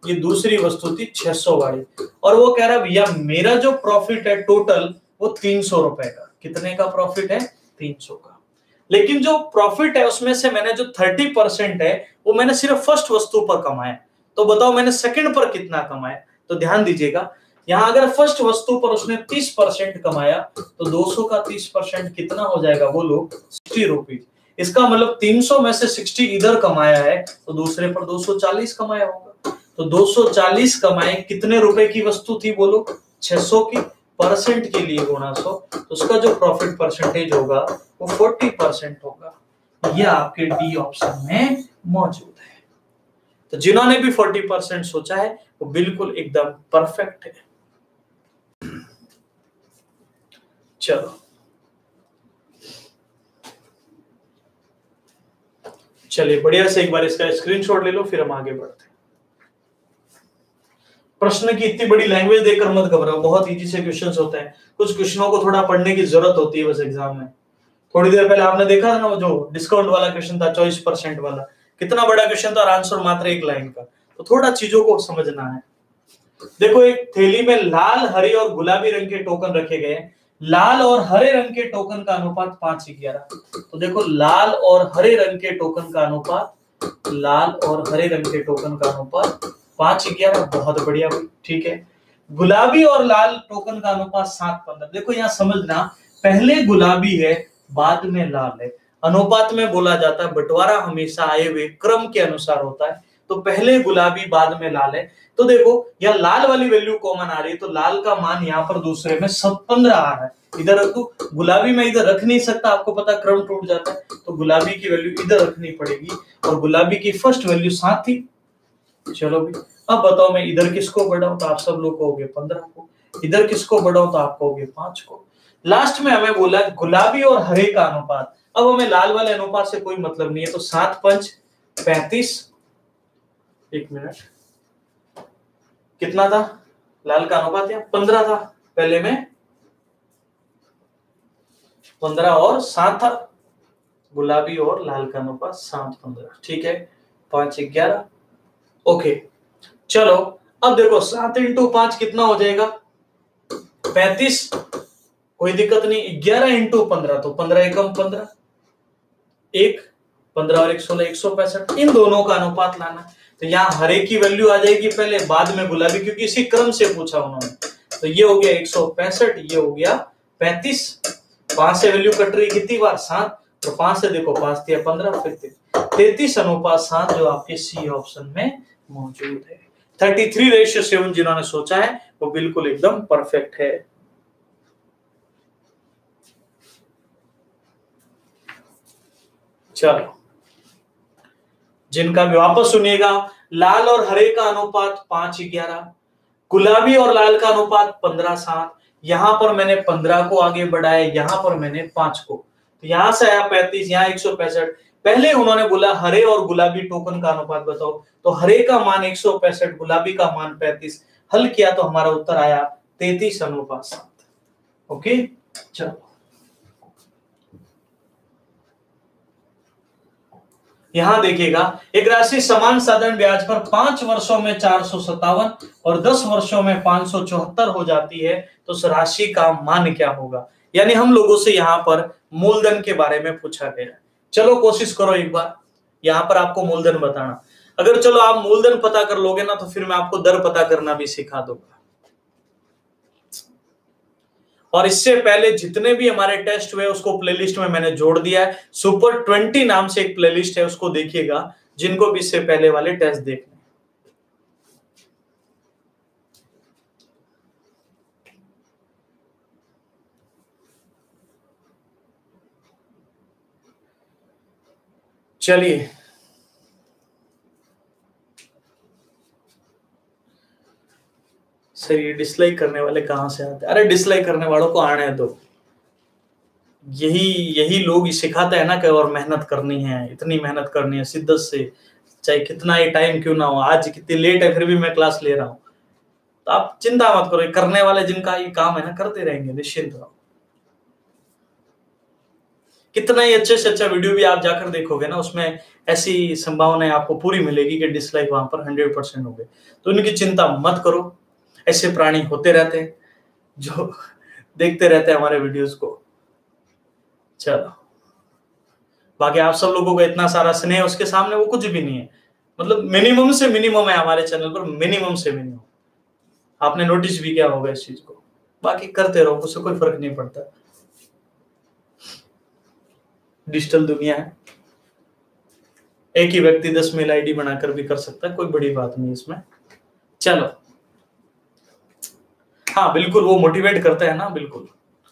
ये दूसरी वस्तु थी छह सौ वाली, और वो कह रहा है भैया मेरा जो प्रॉफिट है टोटल वो तीन सौ रुपए का। कितने का प्रॉफिट है? तीन सौ का। लेकिन जो प्रॉफिट है उसमें से मैंने जो थर्टी परसेंट है वो मैंने सिर्फ फर्स्ट वस्तु पर कमाया, तो बताओ मैंने सेकंड पर कितना कमाया? तो ध्यान दीजिएगा, यहां अगर फर्स्ट वस्तु पर उसने तीस परसेंट कमाया तो दो सौ का तीस परसेंट कितना हो जाएगा बोलो? साठ रुपीज। इसका मतलब तीन सौ में से साठ इधर कमाया है तो दूसरे पर दो सौ चालीस कमाया होगा। तो दो सौ चालीस कमाए, कितने रुपए की वस्तु थी बोलो? छह सौ की। परसेंट के लिए गुणा सौ, तो उसका जो प्रॉफिट परसेंटेज होगा वो चालीस परसेंट होगा। यह आपके डी ऑप्शन में मौजूद है। तो जिन्होंने भी चालीस परसेंट सोचा है वो बिल्कुल एकदम परफेक्ट है। चलो चलिए बढ़िया से एक बार इसका स्क्रीनशॉट ले लो, फिर हम आगे बढ़ते हैं। प्रश्न की इतनी बड़ी लैंग्वेज देखकर मत घबराओ, बहुत इजी से क्वेश्चंस होते हैं। कुछ क्वेश्चनों को थोड़ा पढ़ने की जरूरत होती है बस एग्जाम में। थोड़ी देर पहले आपने देखा था ना वो जो डिस्काउंट वाला क्वेश्चन था, चौबीस परसेंट वाला, कितना बड़ा क्वेश्चन था और आंसर मात्र एक लाइन का। तो थोड़ा चीजों को समझना है। देखो एक थैली में लाल, हरे और गुलाबी रंग के टोकन रखे गए। लाल और हरे रंग के टोकन का अनुपात पांच ग्यारह। तो देखो लाल और हरे रंग के टोकन का अनुपात, लाल और हरे रंग के टोकन का अनुपात पांच ग्यारह। बहुत बढ़िया, ठीक है। गुलाबी और लाल टोकन का अनुपात सात पंद्रह। देखो यहाँ समझना, पहले गुलाबी है बाद में लाल है। अनुपात में बोला जाता है बंटवारा हमेशा आए हुए क्रम के अनुसार होता है। तो पहले गुलाबी बाद में लाल है। तो देखो यह लाल वाली वैल्यू कॉमन आ रही है, तो लाल का मान यहाँ पर दूसरे में सब पंद्रह आ रहा है। इधर रख दो, गुलाबी में इधर रख नहीं सकता, आपको पता क्रम टूट जाता है। तो गुलाबी की वैल्यू इधर रखनी पड़ेगी, और गुलाबी की फर्स्ट वैल्यू सात थी। चलो भी, अब बताओ मैं इधर किसको बढ़ाऊं? तो आप सब लोग कहोगे पंद्रह को। इधर किसको बढ़ाऊं? तो आप कहोगे पांच को। लास्ट में हमें बोला गुलाबी और हरे का अनुपात। अब हमें लाल वाले अनुपात से कोई मतलब नहीं है, तो सात पंच पैंतीस। एक मिनट, कितना था लाल का अनुपात? यहाँ पंद्रह था, पहले में पंद्रह और सात था। गुलाबी और लाल का अनुपात सात पंद्रह, ठीक है। पांच ग्यारह, ओके। चलो अब देखो सात इंटू पांच कितना हो जाएगा? पैंतीस, कोई दिक्कत नहीं। ग्यारह इंटू पंद्रह, तो पंद्रह एकम पंद्रह, एक पंद्रह और एक सोलह, एक सौ पैंसठ। इन दोनों का अनुपात लाना। तो यहाँ हरे की वैल्यू आ जाएगी पहले, बाद में गुलाबी, क्योंकि इसी क्रम से पूछा उन्होंने। तो ये हो गया एक सौ पैंसठ, ये हो गया पैंतीस। पांच से वैल्यू कट रही कितनी बार? सात। तो पांच से देखो, पांच दिया पंद्रह, फिर तैतीस अनुपात सात, जो आपके सी ऑप्शन में मौजूद है। थर्टी थ्री रेशियो सेवन जिन्होंने सोचा है वो बिल्कुल एकदम परफेक्ट है। चलो जिनका भी वापस सुनिएगा, लाल और हरे का अनुपात पांच ग्यारह, गुलाबी और लाल का अनुपात पंद्रह सात। यहां पर मैंने पंद्रह को आगे बढ़ाया, यहां पर मैंने पांच को, तो यहां से आया पैंतीस, यहाँ एक सौ पैंसठ। पहले उन्होंने बोला हरे और गुलाबी टोकन का अनुपात बताओ, तो हरे का मान एक सौ पैंसठ, गुलाबी का मान पैंतीस। हल किया तो हमारा उत्तर आया तैतीस अनुपात सात। ओके, चलो यहां देखिएगा, एक राशि समान साधारण ब्याज पर पांच वर्षों में चार सौ सत्तावन और दस वर्षों में पांच सौ चौहत्तर हो जाती है, तो उस राशि का मान क्या होगा? यानी हम लोगों से यहाँ पर मूलधन के बारे में पूछा गया। चलो कोशिश करो एक बार, यहाँ पर आपको मूलधन बताना। अगर चलो आप मूलधन पता कर लोगे ना, तो फिर मैं आपको दर पता करना भी सिखा दूंगा। और इससे पहले जितने भी हमारे टेस्ट हुए उसको प्लेलिस्ट में मैंने जोड़ दिया है। सुपर ट्वेंटी नाम से एक प्लेलिस्ट है, उसको देखिएगा जिनको भी इससे पहले वाले टेस्ट देखने। चलिए सर, ये डिसलाइक करने वाले कहां से आते हैं? अरे डिसलाइक करने वालों को आने दो, यही यही लोग सिखाते हैं ना कि और मेहनत करनी है, इतनी मेहनत करनी है शिद्दत से, चाहे कितना ही टाइम क्यों ना हो। आज कितनी लेट है फिर भी मैं क्लास ले रहा हूं, तो आप चिंता मत करो, करने वाले जिनका ये काम है ना करते रहेंगे, निश्चिंत रहो। कितना ही अच्छे से अच्छा वीडियो भी आप जाकर देखोगे ना, उसमें ऐसी संभावनाएं आपको पूरी मिलेगी कि डिसलाइक वहां पर हंड्रेड परसेंट हो गए। तो इनकी चिंता मत करो, ऐसे प्राणी होते रहते हैं जो देखते रहते हैं हमारे वीडियोस को। चलो, बाकी आप सब लोगों का इतना सारा स्नेह उसके सामने वो कुछ भी नहीं है। मतलब मिनिमम से मिनिमम है हमारे चैनल पर, मिनिमम से मिनिमम। आपने नोटिस भी किया होगा इस चीज को। बाकी करते रहो, उससे कोई फर्क नहीं पड़ता। डिजिटल दुनिया है, एक ही व्यक्ति दस मेल आईडी बनाकर भी कर सकता है, कोई बड़ी बात नहीं इसमें। चलो, हाँ बिल्कुल वो मोटिवेट करता है ना, बिल्कुल।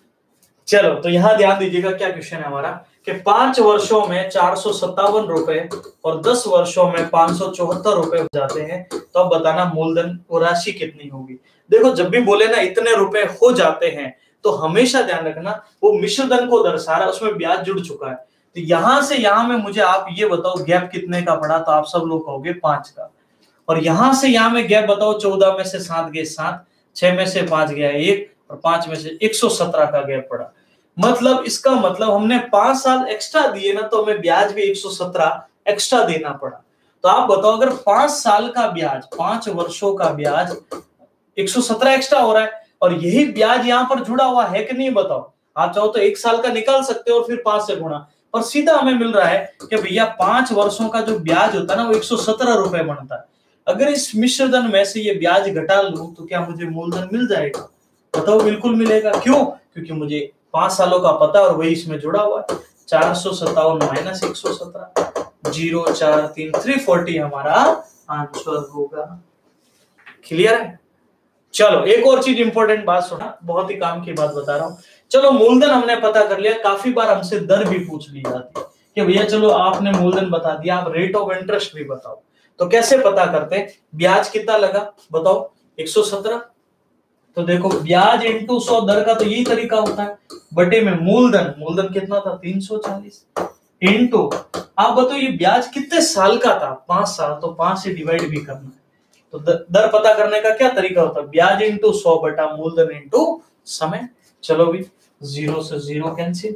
चलो, तो यहां ध्यान दीजिएगा क्या क्वेश्चन है हमारा कि पांच वर्षों में चार सौ सत्तावन रुपए और दस वर्षों में पांच सौ चौहत्तर रुपए हो जाते हैं, तो अब बताना मूलधन और राशि कितनी होगी। देखो, जब भी बोले ना इतने रुपए हो जाते हैं, तो हमेशा ध्यान रखना वो मिश्र धन को दर्शा रहा है, उसमें ब्याज जुड़ चुका है। तो यहां से यहां में मुझे आप ये बताओ गैप कितने का पड़ा, तो आप सब लोग कहोगे पांच का। और यहां से यहां में गैप बताओ, चौदह में से सात गए सात, छह में से पांच गया एक, और पांच में से एक सौ सत्रह का गैप पड़ा। मतलब इसका मतलब हमने पांच साल एक्स्ट्रा दिए ना, तो हमें ब्याज भी एक सौ सत्रह एक्स्ट्रा देना पड़ा। तो आप बताओ, अगर पांच साल का ब्याज, पांच वर्षों का ब्याज एक सौ सत्रह एक्स्ट्रा हो रहा है, और यही ब्याज यहाँ पर जुड़ा हुआ है कि नहीं बताओ। आप चाहो तो एक साल का निकाल सकते हो और फिर पांच से गुणा, और सीधा हमें मिल रहा है कि भैया पांच वर्षों का जो ब्याज होता है ना, वो एक सौ सत्रह रुपए बनता है। अगर इस मिश्रधन में से ये ब्याज घटा लूं, तो क्या मुझे मूलधन मिल जाएगा? बताओ, बिल्कुल मिलेगा। क्यों? क्योंकि मुझे पांच सालों का पता है और वही इसमें जुड़ा हुआ है। चार सौ सत्तावन माइनस एक सौ सत्रह, जीरो चार तीन, थ्री फोर्टी हमारा आंसर होगा। क्लियर है? चलो, एक और चीज इंपॉर्टेंट बात सुना, बहुत ही काम की बात बता रहा हूं। चलो, मूलधन हमने पता कर लिया। काफी बार हमसे दर भी पूछ ली जाती है कि भैया चलो आपने मूलधन बता दिया, आप रेट ऑफ इंटरेस्ट भी बताओ। तो कैसे पता करते हैं? ब्याज कितना लगा बताओ, एक सौ सत्रह। तो देखो, ब्याज इंटू सौ दर का तो यही तरीका होता है, बटे में मूलधन, मूलधन कितना था तीन सौ चालीस, इंटू आप बताओ ये ब्याज कितने साल का था, पांच साल, तो पांच से डिवाइड भी करना है। तो दर पता करने का क्या तरीका होता है? ब्याज इंटू सौ बटा मूलधन इंटू समय। चलो भी, जीरो से जीरो कैंसिल,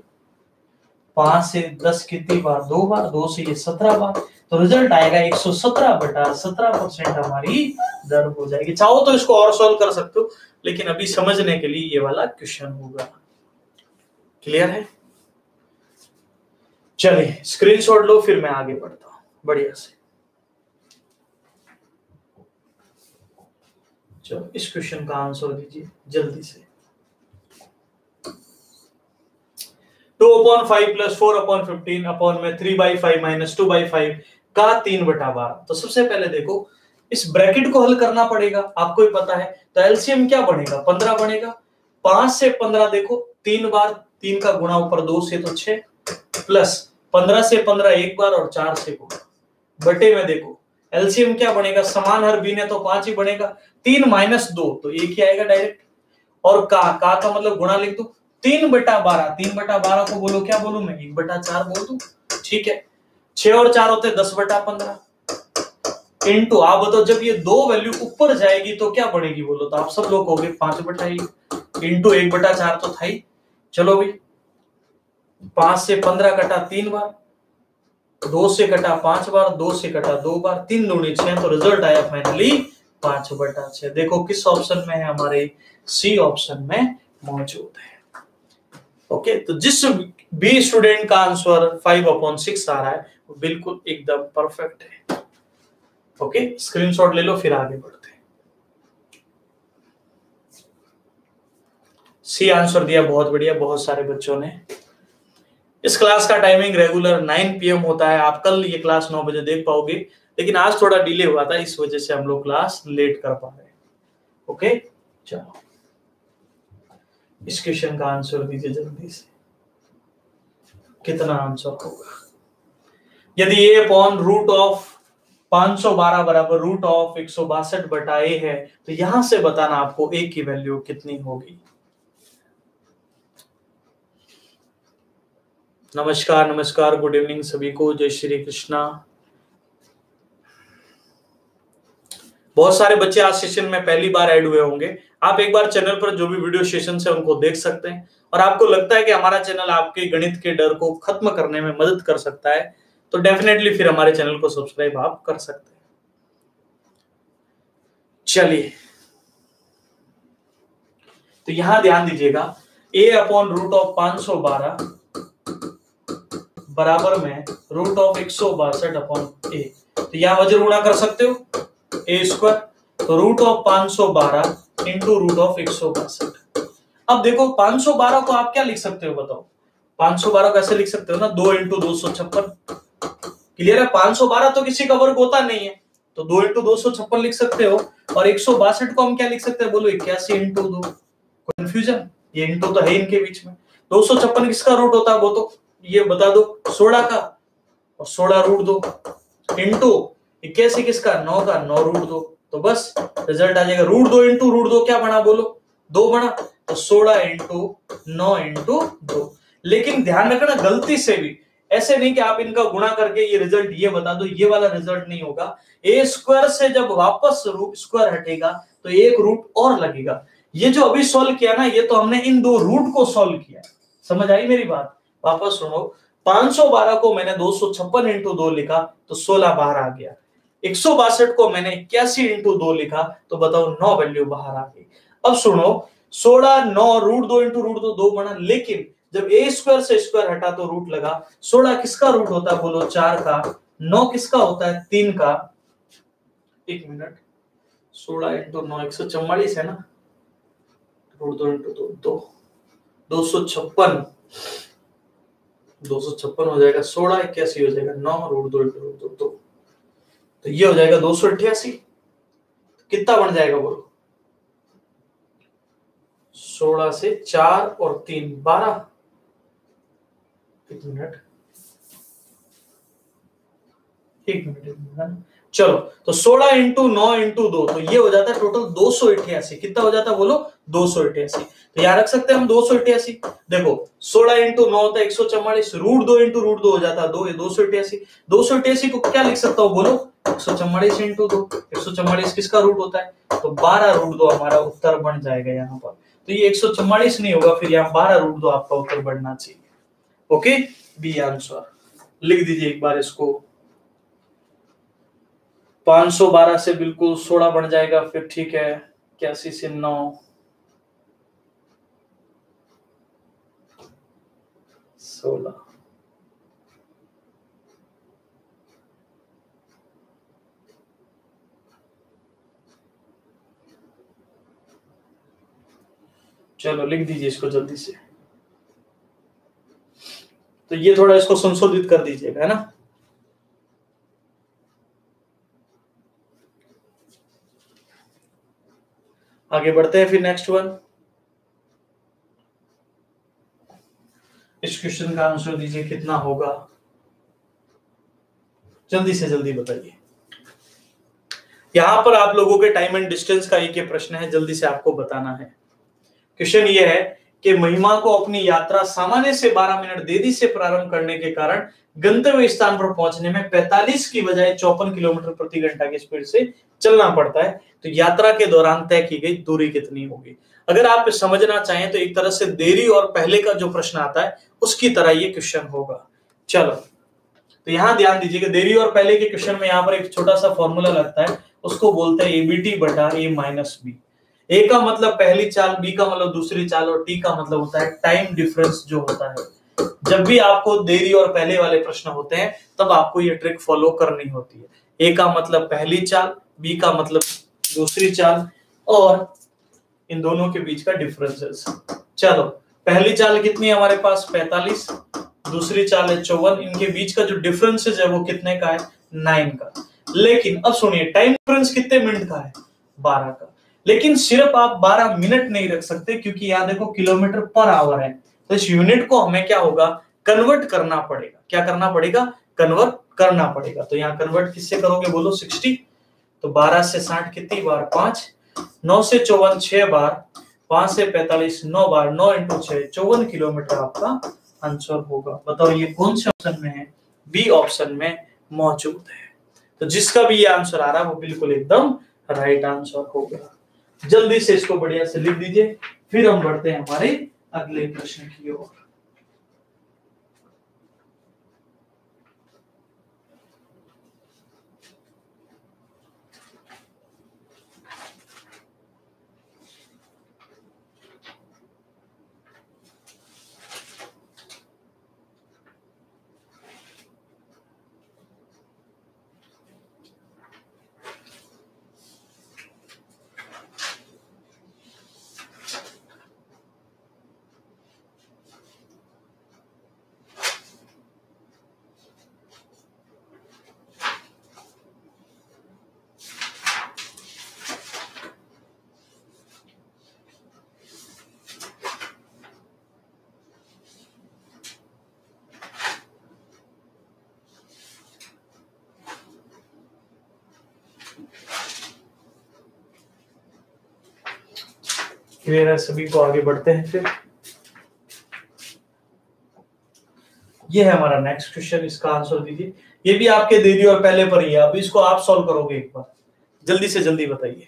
पांच से दस कितनी बार, दो बार, दो से ये सत्रह बार, तो रिजल्ट आएगा एक सौ सत्रह बटा सत्रह परसेंट हमारी दर हो जाएगी। चाहो तो इसको और सॉल्व कर सकते हो, लेकिन अभी समझने के लिए ये वाला क्वेश्चन होगा। क्लियर है? चलिए, स्क्रीनशॉट लो, फिर मैं आगे बढ़ता हूं बढ़िया से। चलो, इस क्वेश्चन का आंसर दीजिए जल्दी से। Two upon five plus four upon fifteen upon में three by five minus two by five का तीन बटा बारह। तो सबसे पहले देखो, इस ब्रैकेट को हल करना पड़ेगा, आपको ही पता है। तो एलसीएम क्या बनेगा? पंद्रह बनेगा। पांच से पंद्रह देखो, तीन बार, तीन का गुणा ऊपर दो से तो छह, प्लस पंद्रह से पंद्रह एक बार और चार से गुणा, बटे में देखो एलसीएम क्या बनेगा? समान हर भिन्न है तो पांच ही बनेगा। तीन माइनस दो तो एक ही आएगा डायरेक्ट, और का का का मतलब गुणा लिख दो। तीन बटा बारह, तीन बटा बारह को बोलो क्या बोलूं मैं? एक बटा चार बोल दूं, ठीक है। छह और चार होते दस बटा पंद्रह, इंटू आप बताओ जब ये दो वैल्यू ऊपर जाएगी तो क्या बढ़ेगी बोलो? तो आप सब लोग कहोगे पांच बटा एक, इंटू एक बटा चार तो था ही। चलो भाई, पांच से पंद्रह कटा तीन बार, दो से कटा पांच बार, दो से कटा दो बार, तीन दूनी छह, तो रिजल्ट आया फाइनली पांच बटा छह। देखो किस ऑप्शन में है? हमारे सी ऑप्शन में मौजूद है। ओके, तो जिस भी स्टूडेंट का आंसर फाइव अपॉन सिक्स आ रहा है वो बिल्कुल एकदम परफेक्ट है। ओके, स्क्रीनशॉट ले लो, फिर आगे बढ़ते हैं। सी आंसर दिया, बहुत बढ़िया, बहुत सारे बच्चों ने। इस क्लास का timing regular nine P M होता है। आप कल ये क्लास नौ बजे देख पाओगे, लेकिन आज थोड़ा डिले हुआ था, इस वजह से हम लोग क्लास लेट कर पा रहे हैं। ओके, चलो इस क्वेश्चन का आंसर दीजिए जल्दी से। कितना आंसर होगा? यदि ए अपॉन रूट ऑफ पांच सौ बारह बराबर रूट ऑफ एक सौ बासठ बटा ए है, तो यहां से बताना आपको ए की वैल्यू कितनी होगी। नमस्कार नमस्कार, गुड इवनिंग सभी को, जय श्री कृष्णा। बहुत सारे बच्चे आज सेशन में पहली बार ऐड हुए होंगे। आप एक बार चैनल पर जो भी वीडियो सेशन है उनको देख सकते हैं, और आपको लगता है कि हमारा चैनल आपके गणित के डर को खत्म करने में मदद कर सकता है, तो डेफिनेटली फिर हमारे चैनल को सब्सक्राइब आप कर सकते हैं। चलिए, तो यहां ध्यान दीजिएगा, a अपॉन रूट ऑफ पांच सौ बारह बराबर में रूट ऑफ एक सौ बासठ अपॉन ए। तो यहां वज्र गुणा कर सकते हो, ए स्क्वायर, तो रूट ऑफ पांच सौ बारह इंटू रूट ऑफ एक सौ बासठ। अब देखो पांच सौ बारह को आप क्या लिख सकते हो बताओ, पांच सौ बारह कैसे लिख सकते हो ना, दो इंटू दो सौ छप्पन। क्लियर है, पांच सौ बारह तो किसी का वर्ग होता नहीं है, तो दो इंटू दो सौ छप्पन लिख सकते हो। और एक सौ बासठ को हम क्या लिख सकते हैं, बोलो इक्यासी इंटू दो। कंफ्यूजन, ये इंटू तो है इनके बीच में। दो सौ छप्पन किसका रूट होता है वो तो ये बता दो, सोलह का, और सोलह रूट दो इंटू इक्यासी किसका, नौ का, नौ रूट दो। तो बस रिजल्ट आ जाएगा, रूट दो इंटू रूट दो क्या बना, बोलो दो बना, तो सोलह इंटू नौ इंटू दो। लेकिन ध्यान रखना गलती से भी ऐसे नहीं कि आप इनका गुणा करके ये रिजल्ट ये बता दो, ये वाला रिजल्ट नहीं होगा। ए स्क्वायर से जब वापस रूट स्क्वायर हटेगा तो एक रूट और लगेगा। ये जो अभी सॉल्व किया ना, ये तो हमने इन दो रूट को सॉल्व किया। समझ आई मेरी बात? वापस सुनो, पांच सौ बारह को मैंने दो सौ छप्पन इंटू दो लिखा तो सोलह बाहर आ गया। एक सौ बासठ को मैंने इक्यासी इंटू दो लिखा तो बताओ नौ वैल्यू बाहर आ गई। अब सुनो, सोलह नौ रूट दो इंटू रूट दो दो बना, लेकिन जब ए स्क्वायर से स्क्वायर हटा तो रूट लगा। सोलह किसका रूट होता है बोलो, चार का। नौ किसका होता है, तीन का। एक मिनट, सोलह इंटू नौ एक सौ चौवालीस है ना, रूट दो इंटू दो दो, दो सौ छप्पन, दो सौ छप्पन हो जाएगा, सोलह इक्यासी हो जाएगा, नौ रूट दो इंटू रूट दो दो, तो ये हो जाएगा दो सौ अट्ठासी। कितना बन जाएगा बोलो, सोलह से चार और तीन बारह। एक मिनट एक मिनट एक मिनट चलो, तो सोलह इंटू नौ इंटू दो, तो ये हो जाता है टोटल दो सौ अट्ठासी। कितना हो जाता है बोलो, दो सौ अट्ठासी। तो याद रख सकते हैं हम दो सौ अट्ठासी। देखो सोलह इंटू नौ होता है एक सौ चौवालीस, रूट दो इंटू रूट दो हो जाता है दो, ये दो सौ अट्ठासी। दो सौ अट्ठासी को क्या लिख सकता हूँ बोलो, एक सौ चौवालीस इंटू दो। एक सौ चौवालीस किसका रूट होता है, तो बारह रूट दो हमारा उत्तर बन जाएगा यहाँ पर। तो ये एक सौ चौवालीस नहीं होगा, फिर यहाँ बारह रूट दो आपका उत्तर बनना चाहिए। ओके, बी आंसर लिख दीजिए एक बार इसको। पांच सौ बारह से बिल्कुल सोलह बन जाएगा, फिर ठीक है, इक्यासी से नौ, सोलह। चलो लिख दीजिए इसको जल्दी से। तो ये थोड़ा इसको संशोधित कर दीजिएगा, है ना। आगे बढ़ते हैं फिर नेक्स्ट वन। इस क्वेश्चन का आंसर दीजिए, कितना होगा, जल्दी से जल्दी बताइए। यहां पर आप लोगों के टाइम एंड डिस्टेंस का एक प्रश्न है, जल्दी से आपको बताना है। क्वेश्चन ये है कि महिमा को अपनी यात्रा सामान्य से बारह मिनट देरी से प्रारंभ करने के कारण गंतव्य स्थान पर पहुंचने में पैंतालीस की बजाय चौपन किलोमीटर प्रति घंटा की स्पीड से चलना पड़ता है, तो यात्रा के दौरान तय की गई दूरी कितनी होगी। अगर आप समझना चाहें तो एक तरह से देरी और पहले का जो प्रश्न आता है उसकी तरह ये क्वेश्चन होगा। चलो, तो यहां ध्यान दीजिए कि देरी और पहले के क्वेश्चन में यहाँ पर एक छोटा सा फॉर्मूला लगता है, उसको बोलते हैं एबीटी बटा ए माइनस बी। ए का मतलब पहली चाल, बी का मतलब दूसरी चाल, और टी का मतलब होता है टाइम डिफरेंस जो होता है। जब भी आपको देरी और पहले वाले प्रश्न होते हैं तब आपको ये ट्रिक फॉलो करनी होती है। ए का मतलब पहली चाल, बी का मतलब दूसरी चाल, और इन दोनों के बीच का डिफरेंसेस। चलो, पहली चाल कितनी है हमारे पास, पैंतालीस, दूसरी चाल है चौवन, इनके बीच का जो डिफरेंसेस है वो कितने का है, नाइन का। लेकिन अब सुनिए, टाइम डिफरेंस कितने मिनट का है, बारह का। लेकिन सिर्फ आप बारह मिनट नहीं रख सकते, क्योंकि यहाँ देखो किलोमीटर पर आवर है, तो इस यूनिट को हमें क्या होगा, कन्वर्ट करना पड़ेगा। क्या करना पड़ेगा, कन्वर्ट करना पड़ेगा। तो यहाँ कन्वर्ट किससे करोगे बोलो, साठ। तो बारह से साठ कितनी बार, पांच। नौ से चौवन छह बार, पांच से पैंतालीस नौ बार, नौ इंटू छह चौवन किलोमीटर आपका आंसर होगा। बताओ ये कौन से ऑप्शन में है, बी ऑप्शन में मौजूद है। तो जिसका भी ये आंसर आ रहा है वो बिल्कुल एकदम राइट आंसर होगा। जल्दी से इसको बढ़िया से लिख दीजिए, फिर हम बढ़ते हैं हमारे अगले प्रश्न की ओर। क्लियर है सभी को? आगे बढ़ते हैं फिर। ये है हमारा नेक्स्ट क्वेश्चन, इसका आंसर दीजिए। ये भी आपके दे दी और पहले पर ही है, अब इसको आप सॉल्व करोगे एक बार, जल्दी से जल्दी बताइए।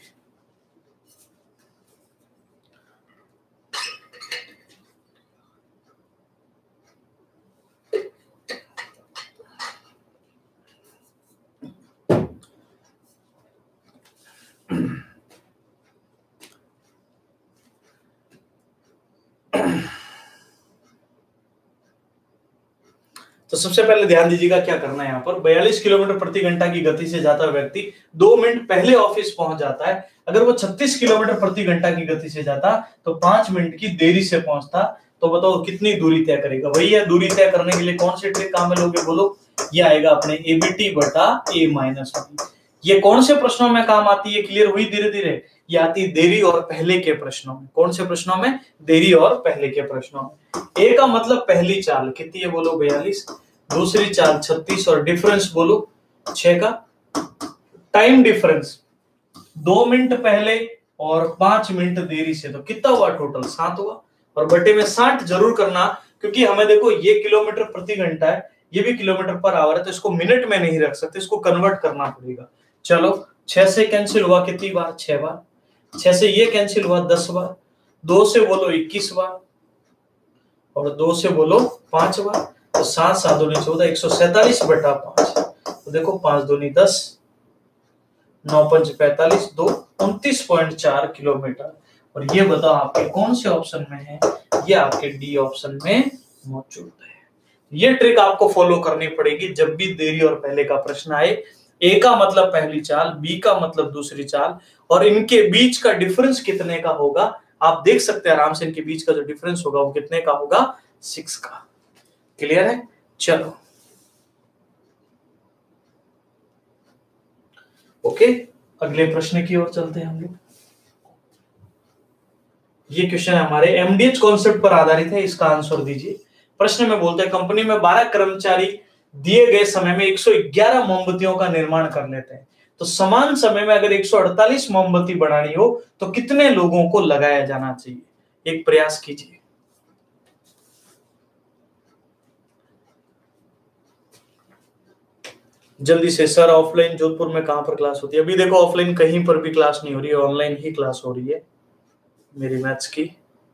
तो सबसे पहले ध्यान दीजिएगा क्या करना है। यहाँ पर बयालीस किलोमीटर प्रति घंटा की गति से जाता व्यक्ति दो मिनट पहले ऑफिस पहुंच जाता है। अगर वो छत्तीस किलोमीटर प्रति घंटा की गति से जाता तो पांच मिनट की देरी से पहुंचता, तो बताओ कितनी दूरी तय करेगा। वही है, दूरी तय करने के लिए कौन सी ट्रिक काम में लोगे बोलो? ये आएगा अपने एबीटी बटा ए माइनस बी। ये कौन से प्रश्नों में काम आती है? क्लियर हुई धीरे धीरे? ये आती देरी और पहले के प्रश्नों में। कौन से प्रश्नों में? देरी और पहले के प्रश्नों में। ए का मतलब पहली चाल कितनी है बोलो? बयालीस। दूसरी चाल छत्तीस और डिफरेंस बोलो छह का। टाइम डिफरेंस दो मिनट पहले और पांच मिनट देरी से, तो कितना हुआ टोटल? सात हुआ। और बटे में साठ जरूर करना, क्योंकि हमें देखो ये किलोमीटर प्रति घंटा है, ये भी किलोमीटर पर आवर है, तो इसको मिनट में नहीं रख सकते, इसको कन्वर्ट करना पड़ेगा। चलो छह से कैंसिल हुआ कितनी बार? छह बार। छह से ये कैंसिल हुआ दस बार। दो से बोलो इक्कीस बार और दो से बोलो पांच बार। तो सात सात दूनी चौदह, एक सौ सैतालीस बटा पांच। तो देखो पांच दूनी दस, नौ पंच पैंतालीस, दो उनतीस पॉइंट चार किलोमीटर। और ये बताओ आपके कौन से ऑप्शन में है? ये आपके डी ऑप्शन में मौजूद है। ये ट्रिक आपको फॉलो करनी पड़ेगी जब भी देरी और पहले का प्रश्न आए। ए का मतलब पहली चाल, बी का मतलब दूसरी चाल, और इनके बीच का डिफरेंस कितने का होगा आप देख सकते हैं आराम से। इनके बीच का जो डिफरेंस होगा वो कितने का होगा? सिक्स का। क्लियर है? चलो ओके, अगले प्रश्न की ओर चलते हैं हम लोग। ये क्वेश्चन हमारे एमडीएच कॉन्सेप्ट पर आधारित है, इसका आंसर दीजिए। प्रश्न में बोलते हैं कंपनी में बारह कर्मचारी दिए गए समय में एक सौ ग्यारह मोमबत्तियों का निर्माण कर लेते हैं, तो समान समय में अगर एक सौ अड़तालीस मोमबत्ती बनानी हो तो कितने लोगों को लगाया जाना चाहिए? एक प्रयास कीजिए। जल्दी से। सर ऑफलाइन जोधपुर में कहां पर क्लास होती है? अभी देखो ऑफलाइन कहीं पर भी क्लास नहीं हो रही है, ऑनलाइन ही क्लास हो रही है मेरी मैथ्स की।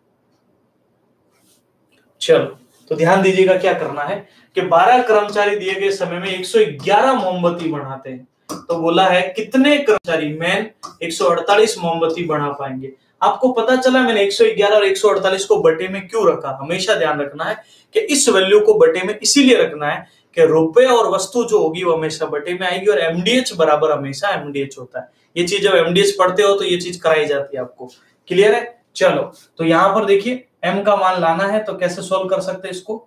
चलो तो ध्यान दीजिएगा क्या करना है कि बारह कर्मचारी दिए गए समय में एक सौ ग्यारह मोमबत्ती बनाते हैं, तो बोला है कितने कर्मचारी मैन एक सौ अड़तालीस मोमबत्ती बना पाएंगे। आपको पता चला मैंने एक सौ ग्यारह और एक सौ अड़तालीस को बटे में क्यों रखा? हमेशा ध्यान रखना है कि इस वैल्यू को बटे में इसीलिए रखना है कि रुपए और वस्तु जो होगी वो हमेशा बटे में आएगी, और एमडीएच बराबर हमेशा एमडीएच होता है। ये चीज जब एमडीएच पढ़ते हो तो ये चीज कराई जाती है आपको। क्लियर है? चलो तो यहां पर देखिए m का मान लाना है, तो कैसे सोल्व कर सकते हैं इसको?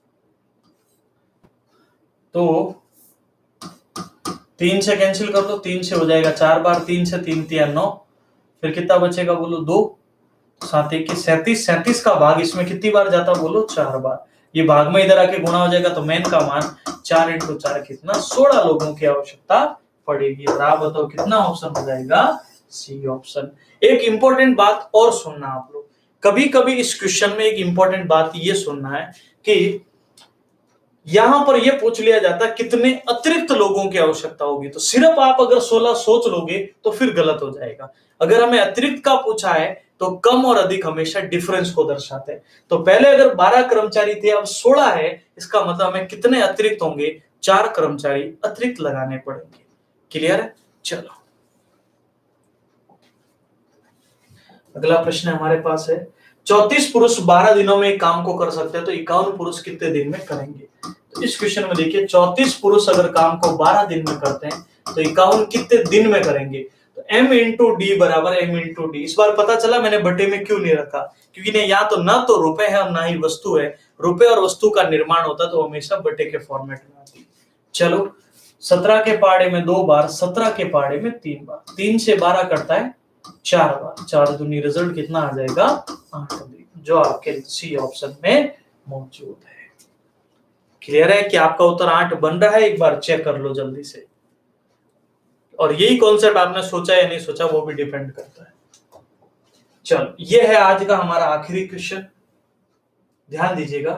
तो तीन से कैंसिल कर दो, तीन से हो जाएगा चार बार, तीन से तीन तिया नौ, फिर कितना बचेगा बोलो? दो। सात एक सैंतीस, सैंतीस का भाग इसमें कितनी बार जाता बोलो? चार बार। ये भाग में इधर आके गुणा हो जाएगा, तो मैन का मान चार इंटू चार कितना? सोलह लोगों की आवश्यकता पड़ेगी। और आप बताओ कितना ऑप्शन हो जाएगा? C option. एक इंपॉर्टेंट बात और सुनना आप लोग, कभी कभी इस क्वेश्चन में एक इंपॉर्टेंट बात ये सुनना है कि यहां पर यह पूछ लिया जाता कितने अतिरिक्त लोगों की आवश्यकता होगी। तो सिर्फ आप अगर सोलह सोच लोगे तो फिर गलत हो जाएगा। अगर हमें अतिरिक्त का पूछा है तो कम और अधिक हमेशा डिफरेंस को दर्शाते हैं। तो पहले अगर बारह कर्मचारी थे, अब सोलह है, इसका मतलब हमें कितने अतिरिक्त होंगे, चार कर्मचारी अतिरिक्त लगाने पड़ेंगे। क्लियर है? चलो अगला प्रश्न हमारे पास है, चौंतीस पुरुष बारह दिनों में एक काम को कर सकते हैं, तो इक्यावन पुरुष कितने दिन में करेंगे। तो इस क्वेश्चन में देखिए, चौंतीस पुरुष अगर काम को बारह दिन में करते हैं तो इक्यावन कितने दिन में करेंगे। तो m इंटू डी बराबर m इंटू डी। इस बार पता चला मैंने बटे में क्यों नहीं रखा, क्योंकि ने यहाँ तो ना तो रुपए है और ना ही वस्तु है। रुपए और वस्तु का निर्माण होता तो हमेशा बटे के फॉर्मेट में आती। चलो सत्रह के पहाड़े में दो बार, सत्रह के पहाड़े में तीन बार, तीन से बारह करता है चार बार, चार दूनी रिजल्ट कितना आ जाएगा, आठ दिन, जो आपके सी ऑप्शन में मौजूद है। क्लियर है कि आपका उत्तर आठ बन रहा है, एक बार चेक कर लो जल्दी से। और यही कॉन्सेप्ट आपने सोचा या नहीं सोचा वो भी डिपेंड करता है। चलो ये है आज का हमारा आखिरी क्वेश्चन, ध्यान दीजिएगा।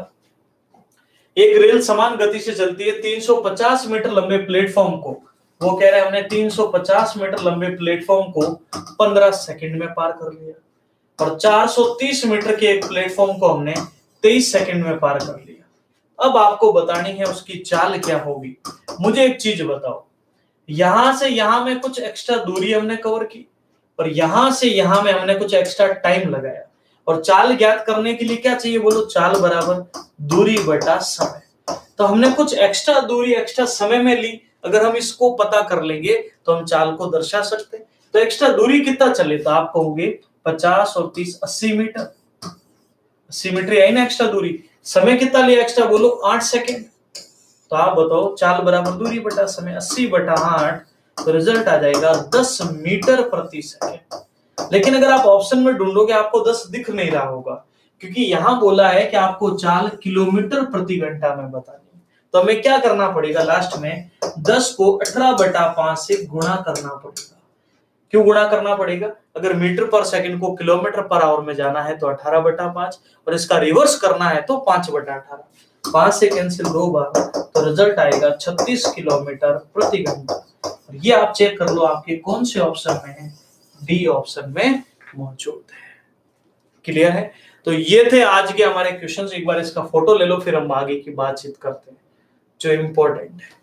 एक रेल समान गति से चलती है, तीन सौ पचास मीटर लंबे प्लेटफॉर्म को, वो कह रहे हैं हमने तीन सौ पचास मीटर लंबे प्लेटफॉर्म को पंद्रह सेकंड में पार कर लिया, और चार सौ तीस मीटर के एक प्लेटफॉर्म को हमने तेईस सेकंड में पार कर लिया। अब आपको बतानी है उसकी चाल क्या होगी। मुझे एक चीज बताओ, यहां से यहां में कुछ एक्स्ट्रा दूरी हमने कवर की, और यहां से यहां में हमने कुछ एक्स्ट्रा टाइम लगाया, और चाल ज्ञात करने के लिए क्या चाहिए बोलो, चाल बराबर दूरी बटा समय। तो हमने कुछ एक्स्ट्रा दूरी एक्स्ट्रा समय में ली, अगर हम इसको पता कर लेंगे तो हम चाल को दर्शा सकते हैं। तो एक्स्ट्रा दूरी कितना चले, तो आप कहोगे पचास और तीस अस्सी मीटर, अस्सी मीटर आई ना एक्स्ट्रा दूरी। समय कितना लिया एक्स्ट्रा बोलो, आठ सेकेंड। तो आप बताओ चाल बराबर दूरी बटा समय, अस्सी बटा आठ, तो रिजल्ट आ जाएगा दस मीटर प्रति सेकेंड। लेकिन अगर आप ऑप्शन में ढूंढोगे आपको दस दिख नहीं रहा होगा, क्योंकि यहां बोला है कि आपको चाल किलोमीटर प्रति घंटा में बतानी है। तो हमें क्या करना पड़ेगा, लास्ट में दस को अठारह बटा पांच से गुणा करना पड़ेगा। क्यों गुणा करना पड़ेगा, अगर मीटर पर सेकंड को किलोमीटर पर आवर में जाना है तो अठारह बटा पांच, और इसका रिवर्स करना है तो पांच बटा अठारह, पांच से कैंसिल दो बार, तो रिजल्ट आएगा छत्तीस किलोमीटर प्रति घंटा। ये आप चेक कर लो आपके कौन से ऑप्शन में है, डी ऑप्शन में मौजूद है। क्लियर है? तो ये थे आज के हमारे क्वेश्चंस। एक बार इसका फोटो ले लो, फिर हम आगे की बातचीत करते हैं जो इंपॉर्टेंट है।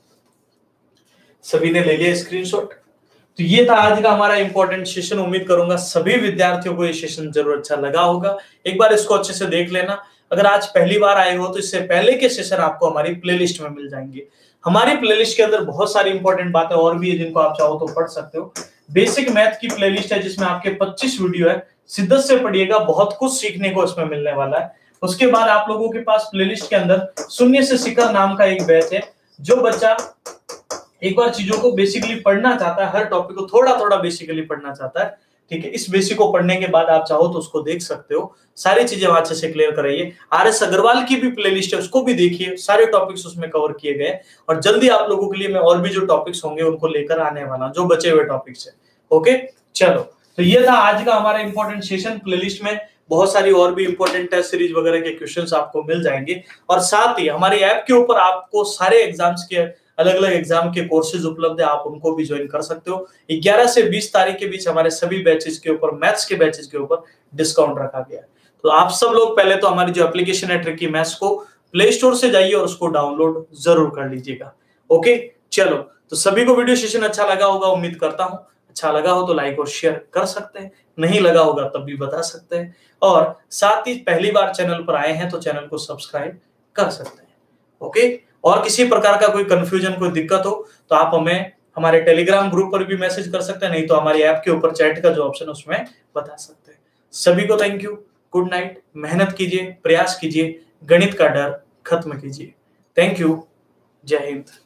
सभी ने ले लिया स्क्रीनशॉट। तो ये था आज का हमारा इंपॉर्टेंट सेशन। उम्मीद करूंगा सभी विद्यार्थियों को ये सेशन जरूर अच्छा लगा होगा। एक बार इसको अच्छे से देख लेना। अगर आज पहली बार आए हो तो इससे पहले के सेशन आपको हमारी प्लेलिस्ट में मिल जाएंगे। हमारी प्लेलिस्ट के अंदर बहुत सारी इंपॉर्टेंट बातें और भी है जिनको आप चाहो तो पढ़ सकते हो। बेसिक मैथ की प्लेलिस्ट है जिसमें आपके पच्चीस वीडियो है, शिद्दत से पढ़िएगा, बहुत कुछ सीखने को इसमें मिलने वाला है। उसके बाद आप लोगों के पास प्लेलिस्ट के अंदर शून्य से शिखर नाम का एक बैच है। जो बच्चा एक बार चीजों को बेसिकली पढ़ना चाहता है, हर टॉपिक को थोड़ा थोड़ा बेसिकली पढ़ना चाहता है, ठीक है, इस बेसिक को पढ़ने के बाद आप चाहो तो उसको देख सकते हो, सारी चीजें वहां अच्छे से क्लियर कराइए। आर एस अग्रवाल की भी प्लेलिस्ट है, उसको भी देखिए, सारे टॉपिक्स उसमें कवर किए गए। और जल्दी आप लोगों के लिए मैं और भी जो टॉपिक्स होंगे उनको लेकर आने वाला हूं, जो बचे हुए टॉपिक्स है। ओके, चलो, तो ये था आज का हमारा इंपॉर्टेंट सेशन। प्लेलिस्ट में बहुत सारी और भी इंपॉर्टेंट टेस्ट सीरीज वगैरह के क्वेश्चंस आपको मिल जाएंगे, और साथ ही हमारी ऐप के ऊपर आपको सारे एग्जाम्स के अलग अलग एग्जाम के कोर्सेज उपलब्ध है, आप उनको भी ज्वाइन कर सकते हो। ग्यारह से बीस तारीख के बीच हमारे सभी बैचेस के ऊपर, मैथ्स के बैचेस के ऊपर डिस्काउंट रखा गया है। तो आप सब लोग पहले तो हमारी जो एप्लीकेशन है ट्रिकी मैथ्स को प्ले स्टोर से जाइए और उसको डाउनलोड जरूर कर लीजिएगा। ओके, चलो, तो सभी को वीडियो सेशन अच्छा लगा होगा, उम्मीद करता हूं। अच्छा लगा हो तो लाइक और शेयर कर सकते हैं, नहीं लगा होगा तब भी बता सकते हैं। और साथ ही पहली बार चैनल पर आए हैं तो चैनल को सब्सक्राइब कर सकते हैं। ओके, और किसी प्रकार का कोई कंफ्यूजन, कोई दिक्कत हो तो आप हमें हमारे टेलीग्राम ग्रुप पर भी मैसेज कर सकते हैं, नहीं तो हमारी ऐप के ऊपर चैट का जो ऑप्शन है उसमें बता सकते हैं। सभी को थैंक यू, गुड नाइट, मेहनत कीजिए, प्रयास कीजिए, गणित का डर खत्म कीजिए। थैंक यू, जय हिंद।